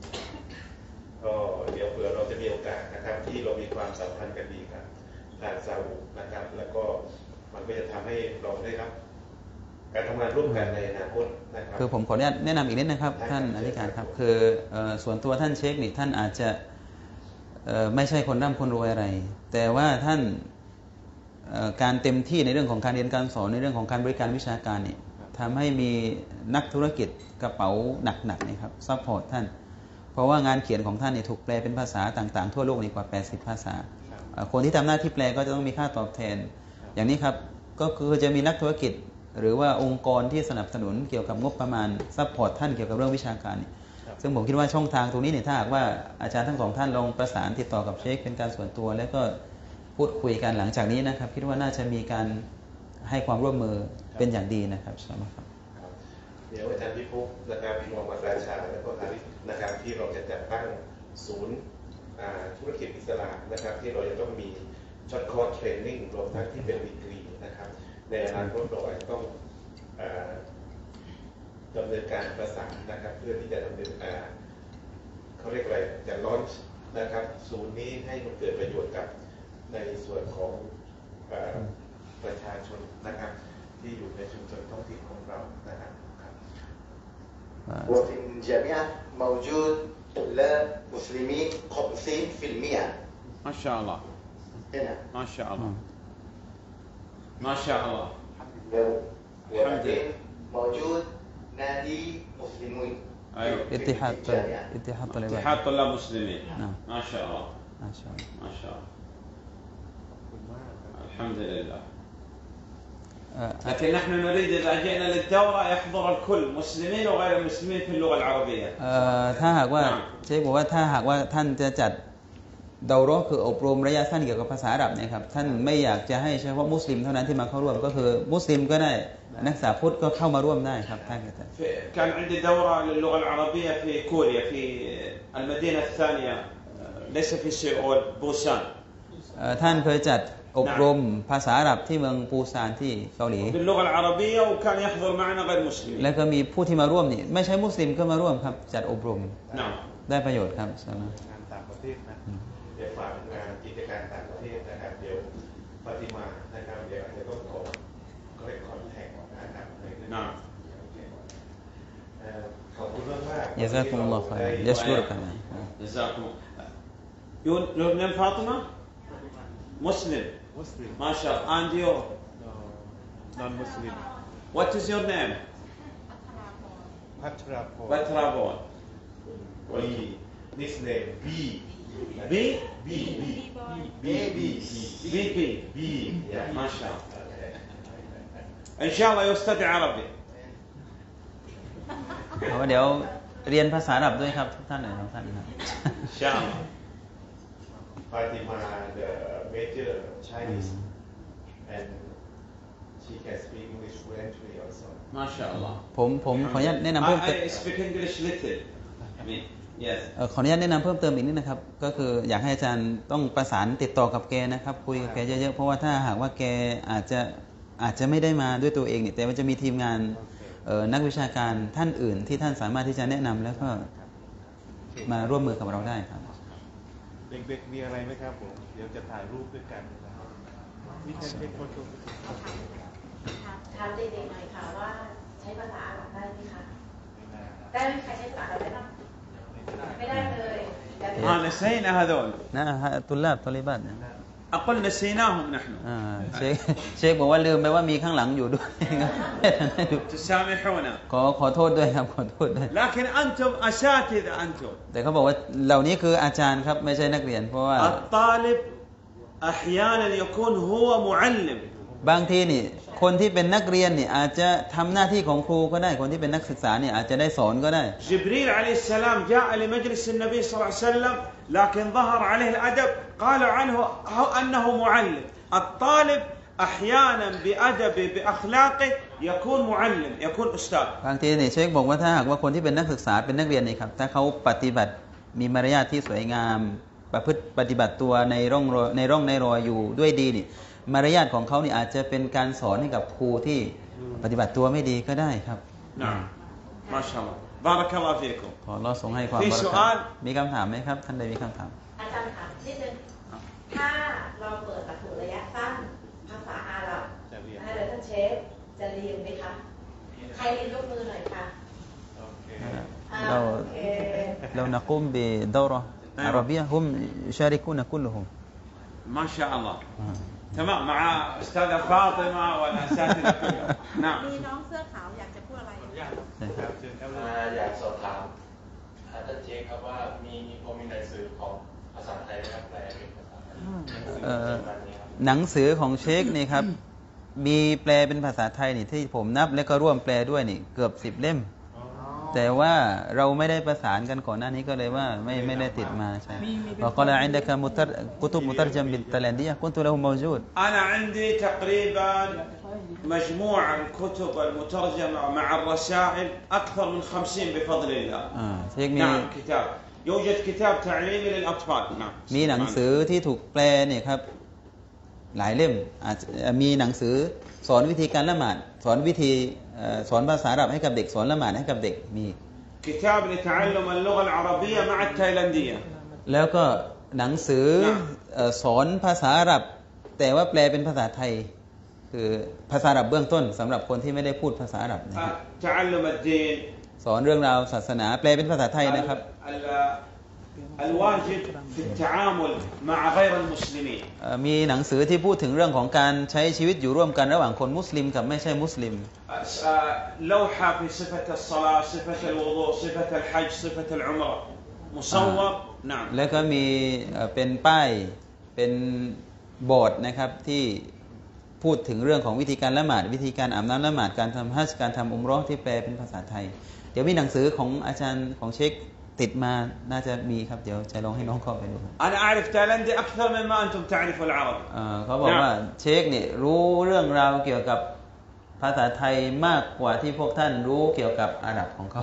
ก็เดี๋ยวเผื่อเราจะมีโอกาสนะครับที่เรามีความสัมพันธ์กันดีครับทางซาอุนะครับแล้วก็มันก็จะทำให้เราได้รับการทำงานร่วมกันในอนาคตนะครับคือผมขออนุญาตแนะนำอีกนิดนะครับท่านอธิการครับคือส่วนตัวท่านเชคนี่ท่านอาจจะไม่ใช่คนร่ำคนรวยอะไรแต่ว่าท่านการเต็มที่ในเรื่องของการเรียนการสอนในเรื่องของการบริการวิชาการนี่ทำให้มีนักธุรกิจกระเป๋าหนักๆนี่ครับซัพพอร์ตท่านเพราะว่างานเขียนของท่านนี่ถูกแปลเป็นภาษาต่างๆทั่วโลกนี่กว่า80ภาษาคนที่ทำหน้าที่แปลก็จะต้องมีค่าตอบแทนอย่างนี้ครับก็คือจะมีนักธุรกิจหรือว่าองค์กรที่สนับสนุนเกี่ยวกับงบประมาณซัพพอร์ตท่านเกี่ยวกับเรื่องวิชาการซึ่งผมคิดว่าช่องทางตรงนี้เนี่ยถ้าหากว่าอาจารย์ทั้งสองท่านลองประสานติดต่อกับเชคเป็นการส่วนตัวแล้วก็พูดคุยกันหลังจากนี้นะครับคิดว่าน่าจะมีการให้ความร่วมมือเป็นอย่างดีนะครับใช่ไหมครับเดี๋ยวอาจารย์พิภพนะครับมองมาราชาและก็อาริสนะครับที่เราจะจัดตั้งศูนย์ธุรกิจอิสลามนะครับที่เราจะต้องมีช็อตคอร์สเทรนนิ่งรวมทั้งที่เป็นดีกรีนะครับในอนาคตเราอาจจะต้องดำเนินการประสานนะครับเพื่อที่จะดำเนินการเขาเรียกอะไรจะลอนช์นะครับศูนย์นี้ให้มันเกิดประโยชน์กับในส่วนของประชาชนนะครับที่อยู่ในชุมชนท้องถิ่นของเรานะครับ وفي الجامعة موجود لمسلمين 50% ما شاء الله هنا ما شاء الله ما شاء الله وبعدين موجود نادي مسلمين أيوة اتحاد طلاب اتحاد طلاب مسلمين نعم ما شاء الله ما شاء الله ما شاء الله الحمد لله لكن نحن نريد إذا جئنا للدورة يحضر الكل مسلمين وغير المسلمين في اللغة العربية ถ้าหากว่าเชคบอกว่าถ้าหากว่าท่านจะจัดเดารอคืออบรมระยะสั้นเกี่ยวกับภาษาอาหรับเนี่ยครับท่านไม่อยากจะให้เฉพาะมุสลิมเท่านั้นที่มาเข้าร่วมก็คือมุสลิมก็ได้นักศึกษาพุทธก็เข้ามาร่วมได้ครับท่านอาจารย์ كان عندي دورة للغة العربية في كوريا في المدينة الثانية ليس في سيول بوسان ท่านเคยจัดอบรมภาษาอาหรับที่เมืองปูซานที่เกาหลี باللغة العربية وكان يحضر معنا غير مسلمين แล้วก็มีผู้ที่มาร่วมนี่ไม่ใช่มุสลิมก็มาร่วมครับจัดอบรม نعم ได้ประโยชน์ครับใช่ไหมงานต่างประเทศนะเดี๋ยวฝากงานกิจการต่างประเทศนะครับเดี๋ยวปฏิมานะครับเดี๋ยวอาจจะต้องขอเรียกคอนแทคนะครับในเรื่องนี้ขอบคุณมากๆ جزاكم الله خير يشكرك جزاكم your name Fatima Muslim Muslim ما شاء الله and you non-Muslim what is your name พัทรพล Batrabon B this name B B B B B B B B B ما شاء الله إن شاء الله يستطيع عربي เดี๋ยวเรียนภาษาอาหรับด้วยครับทุกท่านเลยทุกท่านครับ إن شاء الله Fatima the major Chinese and she can speak English fluently also ما شاء الله ผมขออนุญาตแนะนำเพิ่มเติม I speak English little I mean yes ขออนุญาตแนะนำเพิ่มเติมอีกนิดนะครับก็คืออยากให้อาจารย์ต้องประสานติดต่อกับแกนะครับคุยกับแกเยอะๆเพราะว่าถ้าหากว่าแกอาจจะไม่ได้มาด้วยตัวเองเนี่ยแต่ว่าจะมีทีมงานนักวิชาการท่านอื่นที่ท่านสามารถที่จะแนะนำแล้วก็มาร่วมมือกับเราได้ครับเด็กๆมีอะไรไหมครับผมเดี๋ยวจะถ่ายรูปด้วยกันนะครับมีแค่เด็กคนตัวถามเด็กๆหน่อยค่ะว่าใช้ภาษาอาหรับได้ไหมคะได้ไหมใครใช้ภาษาอาหรับได้บ้างไม่ได้เลย نسينا هذول นะฮะตุลลาบตอลิบัตนะ أقول نسيناهم نحن เชคบอกว่าลืมไปว่ามีข้างหลังอยู่ด้วย تسامحونا ขอโทษด้วยครับขอโทษด้วย لكن أنتم أساتذة أنتم แต่เขาบอกว่าเหล่านี้คืออาจารย์ครับไม่ใช่นักเรียนเพราะว่า الطالب أحيانا يكون هو معلم บางทีนี่คนที่เป็นนักเรียนนี่อาจจะทำหน้าที่ของครูก็ได้คนที่เป็นนักศึกษานี่อาจจะได้สอนก็ได้ جبريل عليه السلام جاء لمجلس النبي صلى الله عليه وسلم لكن ظهر عليه الأدب قالوا عنه أنه معلم الطالب أحيانا بأدبه بأخلاقه يكون معلم يكون أستاذ บางทีนี่เชคบอกว่าถ้าหากว่าคนที่เป็นนักศึกษาเป็นนักเรียนนี่ครับถ้าเขาปฏิบัติมีมารยาทที่สวยงามประพฤติปฏิบัติตัวในร่องในรอยอยู่ด้วยดีนี่มารยาทของเขานี่อาจจะเป็นการสอนให้กับครูที่ปฏิบัติตัวไม่ดีก็ได้ครับ نعم ما شاء الله بارك الله فيكم ขออัลเลาะห์ทรงให้ความบารอกาตุมีคำถามไหมครับท่านใดมีคำถามอาจารย์ถามนิดนึงถ้าเราเปิดหลักสูตรระยะสั้นภาษาอาหรับนะคะเดี๋ยวท่านเชฟจะเรียนไหมคะใครเรียนยกมือหน่อยค่ะ لو نقوم بدورة عربية هم يشاركون كلهم ما شاء الله تمام مع أستاذة فاطمة والأساتذة كلهم نعم มีน้องเสื้อขาวอยากจะพูดอะไรอยากสอบถามท่านเจครับว่าพอมีหนังสือของภาษาไทยนะครับแปลเป็นภาษาไทยหนังสือของเชคนี่ครับมีแปลเป็นภาษาไทยนี่ที่ผมนับและก็ร่วมแปลด้วยนี่เกือบ10 เล่มแต่ว่าเราไม่ได้ประสานกันก่อนหน้านี้ก็เลยว่าไม่ได้ติดมาใช่وقال عندك كتب مترجم بالتايلاندية كنت له موجود أنا عندي تقريبا مجموع الكتب المترجمة مع الرسائل أكثر من 50 بفضل الله نعم كتاب يوجد كتاب تعليمي للأطفال نعم มีหนังสือที่ถูกแปลเนี่ยครับหลายเล่มมีหนังสือสอนวิธีการละหมาดสอนวิธีสอนภาษาอาหรับให้กับเด็กสอนละหมาดให้กับเด็กมี كتاب لتعلم اللغة العربية مع التايلاندية แล้วก็หนังสือสอนภาษาอาหรับแต่ว่าแปลเป็นภาษาไทยคือภาษาอาหรับเบื้องต้นสำหรับคนที่ไม่ได้พูดภาษาอาหรับนะครับ تعلم الدين สอนเรื่องราวศาสนาแปลเป็นภาษาไทยนะครับ الواجب في التعامل مع غير المسلمين มีหนังสือที่พูดถึงเรื่องของการใช้ชีวิตอยู่ร่วมกันระหว่างคนมุสลิมกับไม่ใช่มุสลิม لوحة في صفة الصلاة صفة الوضوء صفة الحج صفة العمرة مصور نعم แล้วก็มีเป็นป้ายเป็นบอร์ดนะครับที่พูดถึงเรื่องของวิธีการละหมาดวิธีการอาบน้ำละหมาดการทำฮัจญ์การทำอุมเราะห์ที่แปลเป็นภาษาไทยเดี๋ยวมีหนังสือของอาจารย์ของเชคติดมาน่าจะมีครับเดี๋ยวจะลองให้น้องเข้าไปดู أنا أعرف تايلاندي أكثر مما أنتم تعرفوا العربي เขาบอกว่าเชคเนี่ยรู้เรื่องราวเกี่ยวกับภาษาไทยมากกว่าที่พวกท่านรู้เกี่ยวกับอาหรับของเขา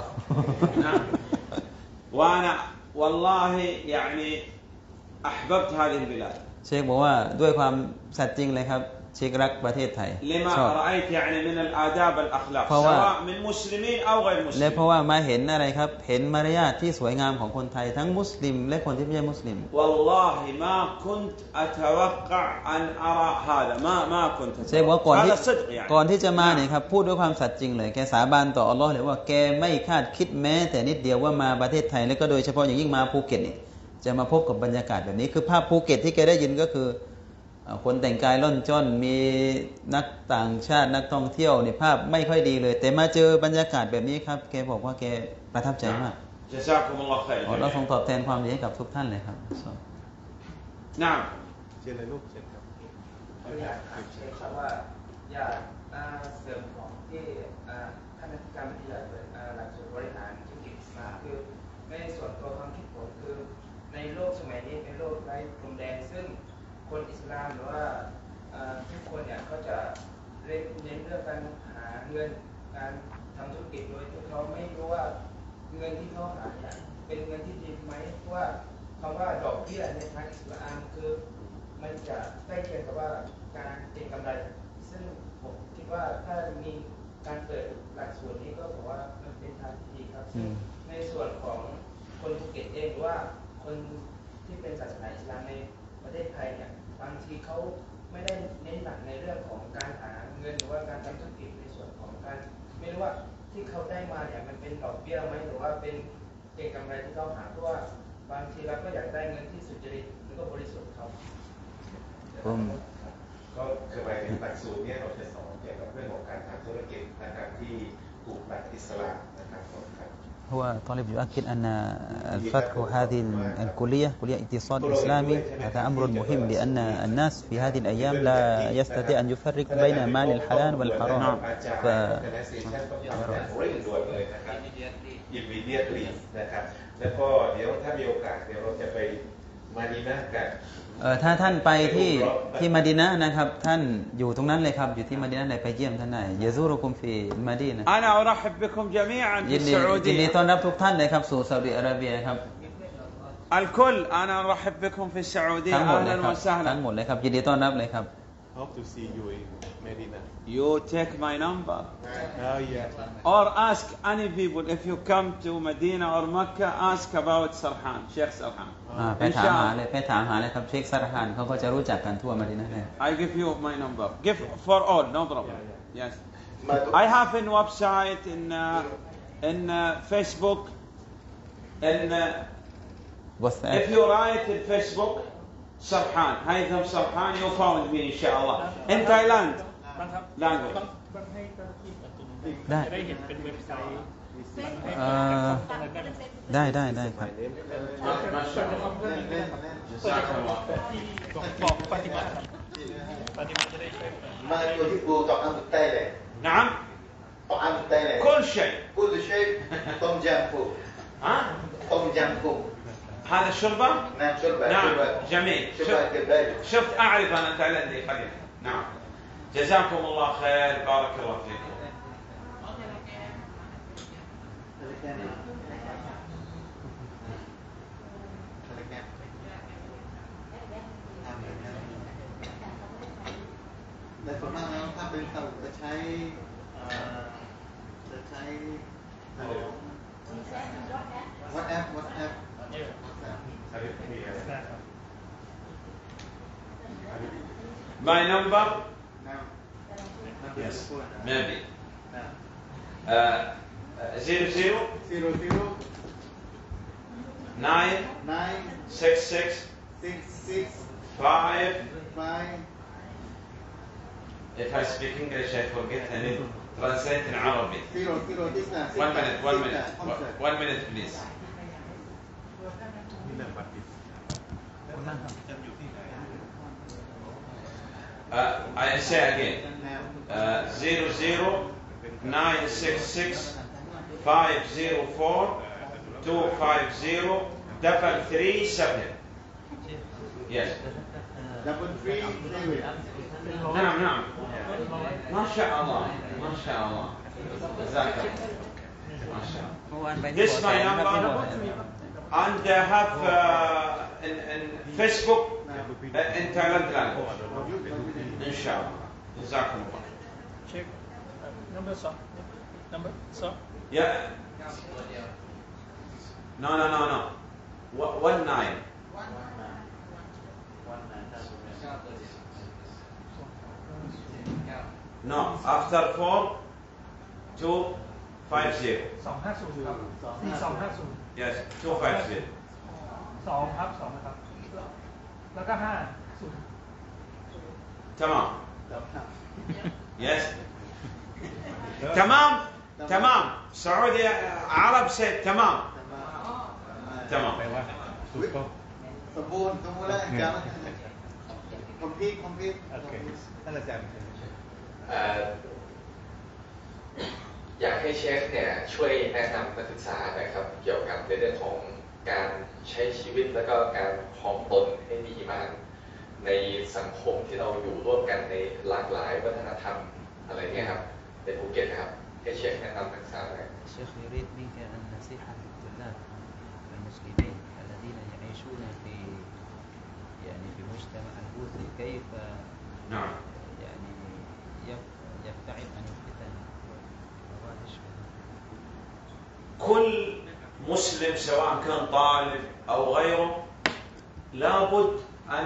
وأنا والله يعني أحببت هذه البلاد เชคบอกว่าด้วยความสัตย์จริงเลยครับเชครักประเทศไทย لما رأيت يعني من الآداب والأخلاق سواء من مسلمين أو غير مسلمين และเพราะว่ามาเห็นอะไรครับเห็นมารยาทที่สวยงามของคนไทยทั้งมุสลิมและคนที่ไม่ใช่มุสลิม والله ما كنت أتوقع أن أرى هذا ما كنت เชคบอกว่าก่อนที่จะมาเนี่ยครับพูดด้วยความสัตย์จริงเลยแกสาบานต่ออัลเลาะห์เลยว่าแกไม่คาดคิดแม้แต่นิดเดียวว่ามาประเทศไทยและก็โดยเฉพาะอย่างยิ่งมาภูเก็ตนี่จะมาพบกับบรรยากาศแบบนี้คือภาพภูเก็ตที่แกได้ยินก็คือคนแต่งกายล่อนจ้อนมีนักต่างชาตินักท่องเที่ยวในภาพไม่ค่อยดีเลยแต่มาเจอบรรยากาศแบบนี้ครับแกบอกว่าแกประทับใจมากขอเราทรงตอบแทนความดีให้กับทุกท่านเลยครับน้าเชิญเลยลูกเชิญครับอยากถามเชฟครับว่าอยากเสริมของที่คณะกรรมการหลักสูตรบริหารธุรกิจคือในส่วนตัวความคิดผมคือในโลกสมัยนี้เป็นโลกไร้พรมแดนซึ่งคนอิสลามหรือว่าทุกคนเนี่ยก็จะเน้นเรื่องการหาเงินการทำธุรกิจโดยที่เขาไม่รู้ว่าเงินที่เขาหาเนี่ยเป็นเงินที่ดีไหมเพราะว่าคำว่าดอกเบี้ยในทางอิสลามคือมันจะใกล้เคียงกับว่าการเก็งกำไรซึ่งผมคิดว่าถ้ามีการเปิดหลักสูตรนี้ก็ถือว่ามันเป็นทางที่ดีครับในส่วนของคนภูเก็ตเองหรือว่าคนที่เป็นศาสนาอิสลามในประเทศไทยเนี่ยบางทีเขาไม่ได้เน้นหนักในเรื่องของการหาเงินหรือว่าการทำธุรกิจในส่วนของการไม่รู้ว่าที่เขาได้มาเนี่ยมันเป็นดอกเบี้ยไหมหรือว่าเป็นเก็งกำไรที่เขาหาเพราะว่าบางทีเราก็อยากได้เงินที่สุจริตแล้วก็บริสุทธิ์ครับก็คือหมายถึงหลักสูตรนี้เราจะสอนเกี่ยวกับเรื่องของการทำธุรกิจนะครับที่ถูกหลักอิสลามนะครับ هو طالب يؤكد أن الفتح هذه الكلية كلية اقتصاد إسلامي هذا أمر مهم لأن الناس في هذه الأيام لا يستطيع أن يفرق بين مال الحلال والحرام immediately นะครับแล้วก็เดี๋ยวถ้ามีโอกาสเดี๋ยวเราจะไปมาดีนะกันถ้าท่านไปที่มะดีนะห์นะครับท่านอยู่ตรงนั้นเลยครับอยู่ที่มะดีนะห์เลยไปเยี่ยมท่านได้ยะซูรุกุมฟีมะดีนะห์ أنا أرحب بكم جميعا في السعودية ยินดีต้อนรับทุกท่านเลยครับสู่ซาอุดิอาระเบียครับ الكل أنا أرحب بكم في السعودية أهلا وسهلا ทั้งหมดเลยครับยินดีต้อนรับเลยครับ Hope to see you in Medina. You take my number. Oh yeah. Or ask any people if you come to Medina or Mecca, ask about Sarhan, Sheikh Sarhan. ไปถามหาเลยครับเชคซาร์ฮานเขาก็จะรู้จักกันทั่วมะดีนะห์เลย I give you my number. Give for all, no problem. Yes. I have a website in Facebook. If you write in Facebook, Sarhan, Haytham Sarhan, you found me, inshallah. In Thailand. บางให้เจ้าหน้าที่ประตูจะได้เห็นเป็นเว็บไซต์ได้ครับบอกปฏิบัติจะได้ใช้ ما يحب طعام التايلاند نعم طعام التايلاند كل شيء توم جامبو توم جامبو هذا الشوربة؟ نعم شوربة نعم جميل شفت أعرف أنا تايلاندي قليلا نعم جزاكم الله خير بارك الله فيكم ในส่วนมากแล้วถ้าเป็นเราจะใช้WhatsApp My number? Yes, maybe. If I speak English, I forget and it translate in Arabic. 1 minute, please. I say again. 00966504250 Yes. نعم ما شاء الله جزاك الله ما شاء الله. This is my number and I have in Facebook in Thailand language إن شاء الله. جزاكم الله. Check number sir. Yeah. No. 19. No, after 4, 2, 50. 250 ครับ4250 Yes, 250. 2ครับ2นะครับแล้วก็50 تمام. Yes. تمام. سعودي عرب سيد تمام. แปลว่าถูกต้องสมบูรณ์แล้วอาจารย์คอมพิวโอเคท่านอาจารย์อยากให้เชฟเนี่ยช่วยแนะนำนักศึกษานะครับเกี่ยวกับในเรื่องของการใช้ชีวิตแล้วก็การครองตนให้มีอีหม่านในสังคมที่เราอยู่ร่วมกันในหลากหลายวัฒนธรรมอะไรเงี้ยครับในภูเก็ตนะครับให้เชฟแนะนำนักศึกษาหน่อย الشيخ يريد منك النصيحة للطلاب المسلمين الذين يعيشون في مجتمع البوذي كيف نعم يبتعد عن الفتن والفواحش. كل مسلم سواء كان طالب أو غيره لابد أن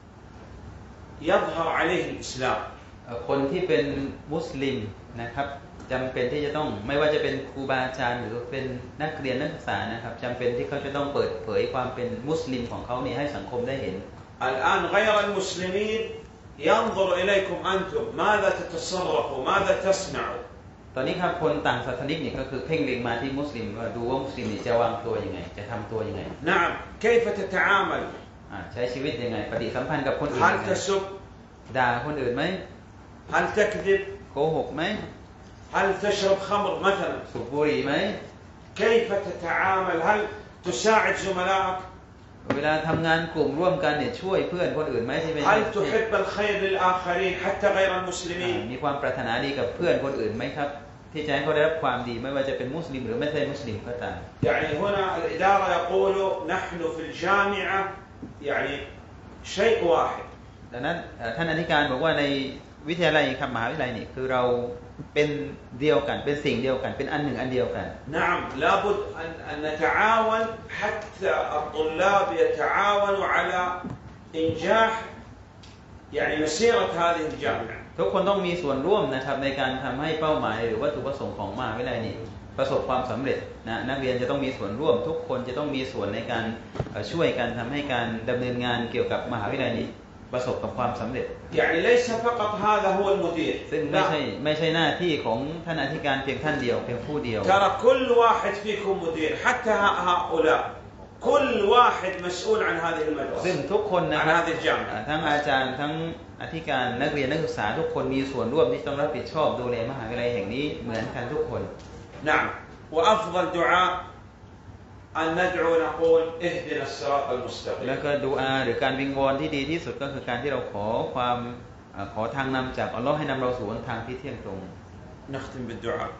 يظهر عليه الإسلام. คนที่เป็นมุสลิมนะครับจำเป็นที่จะต้องไม่ว่าจะเป็นครูบาอาจารย์หรือเป็นนักเรียนนักศึกษานะครับจำเป็นที่เขาจะต้องเปิดเผยความเป็นมุสลิมของเขานี่ให้สังคมได้เห็น الآن غير المسلمين ينظر إليكم أنتم ماذا تتصرفوا ماذا تصنعوا. ตอนนี้ครับคนต่างศาสนิกนี่ก็คือเพ่งเล็งมาที่มุสลิมว่าดูว่ามุสลิมนี่จะวางตัวยังไงจะทำตัวยังไง نعم كيف تتعامل ใช้ชีวิตยังไงปฏิสัมพันธ์กับคนอื่น هل تسب ด่าคนอื่นไหม هل تكذب โกหกไหม هل تشرب خمر مثلا สูบบุหรี่ไหม كيف تتعامل هل تساعد زملائك เวลาทำงานกลุ่มร่วมกันเนี่ยช่วยเพื่อนคนอื่นไหมที่เป็น هل تحب الخير للآخرين حتى غير المسلمين มีความปรารถนาดีกับเพื่อนคนอื่นไหมครับที่จะให้เขาได้รับความดีไม่ว่าจะเป็นมุสลิมหรือไม่ใช่มุสลิมก็ตาม يعني هنا الإدارة يقولوا نحن في الجامعة يعني شيء واحد ดังนั้นท่านอธิการบอกว่าในวิทยาลัยครับมหาวิทยาลัยนี่คือเราเป็นเดียวกันเป็นสิ่งเดียวกันเป็นอันหนึ่งอันเดียวกัน نعم لابد أن نتعاون حتى الطلاب يتعاونوا على إنجاح يعني مسيرة هذه الجامعة ทุกคนต้องมีส่วนร่วมนะครับในการทำให้เป้าหมายหรือวัตถุประสงค์ของมหาวิทยาลัยนี้ประสบความสำเร็จนะนักเรียนจะต้องมีส่วนร่วมทุกคนจะต้องมีส่วนในการช่วยกันทำให้การดำเนินงานเกี่ยวกับมหาวิทยาลัยนี้ประสบกับความสำเร็จ يعني ليس فقط هذا هو المدير ซึ่งไม่ใช่หน้าที่ของท่านอธิการเพียงท่านเดียวเพียงผู้เดียว ترى كل واحد فيكم مدير حتى هؤلاء كل واحد مسؤول عن هذه المدرسة ซึ่งทุกคนนะครับ عن هذه الجامعة ทั้งอาจารย์ทั้งอธิการนักเรียนนักศึกษาทุกคนมีส่วนร่วมที่ต้องรับผิดชอบดูแลมหาวิทยาลัยแห่งนี้เหมือนกันทุกคน نعم وأفضل دعاء أن ندعو نقول اهدنا الصراط المستقيم แล้วก็ดุอาหรือการวิงวอนที่ดีที่สุดก็คือการที่เราขอทางนำจากอัลลอฮ์ให้นำเราสู่ทางที่เที่ยงตรง نختم بالدعاء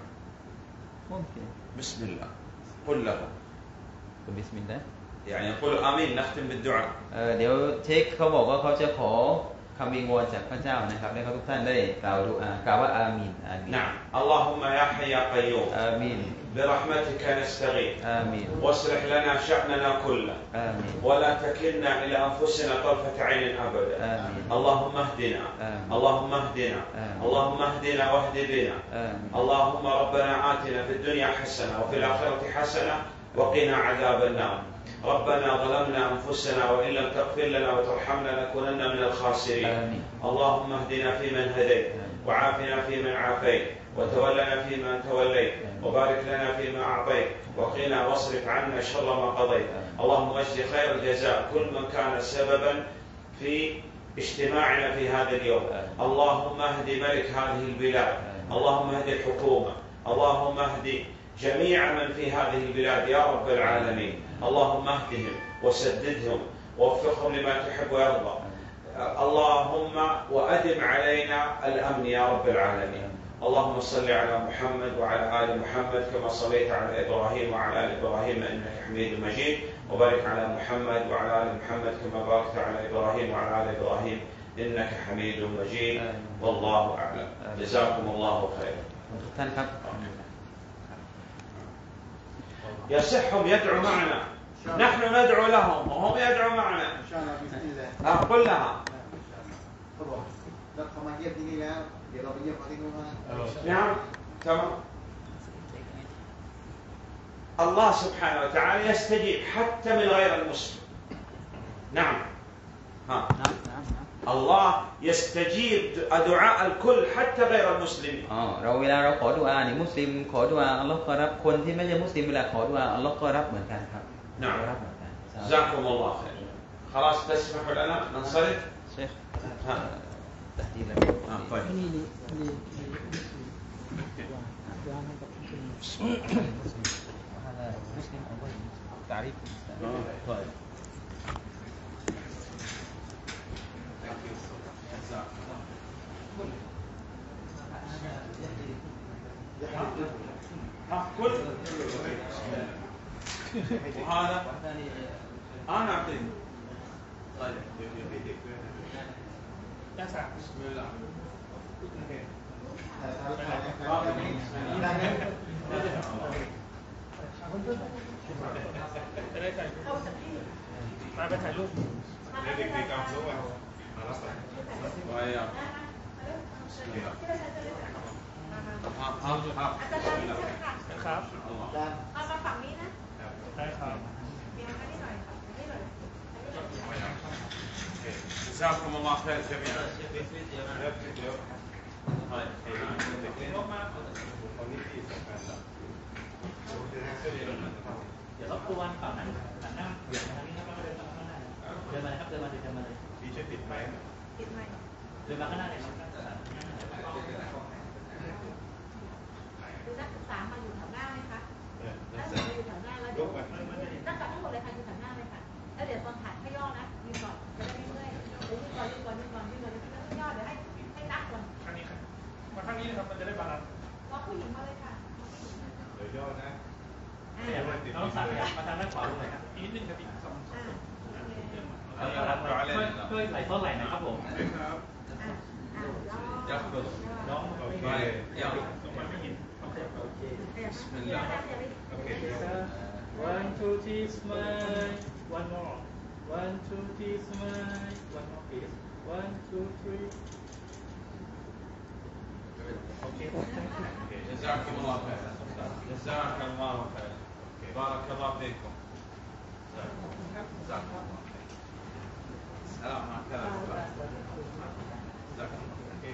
بسم الله قل له بسم الله يعني يقول آمين نختم بالدعاء เดี๋ยวเช็คเขาบอกว่าเขาจะขอคำวิงวอนจากพระเจ้านะครับให้ทุกท่านได้กล่าวดุอากล่าวว่าอามีนอามีน نعم اللهم يا حي يا قيوم อามีน برحمتك نستغيث آمين واصلح لنا شأننا كله آمين ولا تكلنا إلى أنفسنا طرفة عين أبدا آمين اللهم اهدنا آمين اللهم اهدنا آمين اللهم اهدنا واهد بنا آمين اللهم ربنا آتنا في الدنيا حسنة وفي الآخرة حسنة وقنا عذاب النار ربنا ظلمنا أنفسنا وإن لم تغفر لنا وترحمنا لنكونن من الخاسرين آمين اللهم اهدنا فيمن هديت وعافنا فيمن عافيت وتولنا فيما توليت وبارك لنا فيما أعطيت وقنا واصرف عنا شر ما قضيت اللهم اجز خير الجزاء كل من كان سببا في اجتماعنا في هذا اليوم اللهم اهد ملك هذه البلاد اللهم اهد الحكومة اللهم اهد جميع من في هذه البلاد يا رب العالمين اللهم اهدهم وسددهم ووفقهم لما تحب ويرضى اللهم وأدم علينا الأمن يا رب العالمين اللهم صل على محمد وعلى آل محمد كما صليت على إبراهيم وعلى آل إبراهيم إنك حميد مجيد وبارك على محمد وعلى آل محمد كما باركت على إبراهيم وعلى آل إبراهيم إنك حميد مجيد والله أعلم جزاكم الله خيرا يصحهم يدعو معنا نحن ندعو لهم وهم يدعو معنا إن شاء الله بإذن الله قل لها แล้วเขามาเยี่ยมที่นี่แล้วเดี๋ยวเราไปเยี่ยมเขาที่นู่นบ้าง نعم تمام الله سبحانه وتعالى يستجيب حتى من غير المسلم نعم ها الله يستجيب دعاء الكل حتى غير المسلمين เราเวลาเราขอดุอานี่มุสลิมขอดุอาอัลเลาะห์ก็รับคนที่ไม่ใช่มุสลิมเวลาขอดุอาอัลเลาะห์ก็รับเหมือนกันครับ نعم รับเหมือนกัน جزاكم الله خير خلاص تسمحوا لنا ننصرف شيخ ها تحديد طيب هذا مسلم أول تعريف طيب كل وهذا أنا أعطيك طيب بسم الله จะได้ถ่ายรูปมาไปถ่ายรูปเด็กๆตามรู้ว่ามารับไป وياك بسم الله ครับ الله เอามาฝั่งนี้นะได้ครับเบียร์มานี่หน่อยค่ะนี่หน่อย جزاكم الله خير جميعا เดี๋ยว طيب ลงมาคนนี้ที่สำคัญแล้วเดี๋ยวรบกวนฝั่งนั้นนั่งเดี๋ยวทางนี้ครับเดินมาข้างหน้าเดินมาเลยครับเดินมาเลยเดินมาเลยพี่ช่วยติดไหมติดไหมเดินมาข้างหน้าเลยครับดูนักศึกษามาอยู่แถวหน้าไหมคะนักศึกษาอยู่แถวหน้าแล้วเดี๋ยวนักศึกษาทั้งหมดเลยค่ะอยู่แถวหน้าเลยค่ะแล้วเดี๋ยวตอนถ่ายให้ย่อนะยืนก่อนจะได้ไม่เมื่อยยืนก่อนยืนก่อนยืนก่อนยืนก่อนแล้วย่อเดี๋ยวให้นักก่อนข้างนี้ครับมาข้างนี้นะครับมันจะได้บาลานซ์รอผู้หญิงมาเลยค่ะเดี๋ยวย่อนะเราสั่งมาทางด้านขวาลงเลยครับอีกนิดนึงครับอีก2 โอเคช่วยใส่ต้นไหลนะครับผมน้องโอเคไม่เห็นโอเคone two three smile one more one two three smile one more please one two three okay جزاكم الله خير جزاكم الله خير بارك الله فيكم جزاكم الله خير السلام عليكم جزاكم الله خير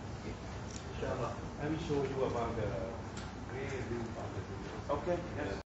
Inshallah, I will show you about the way we do about the. Okay. Yes.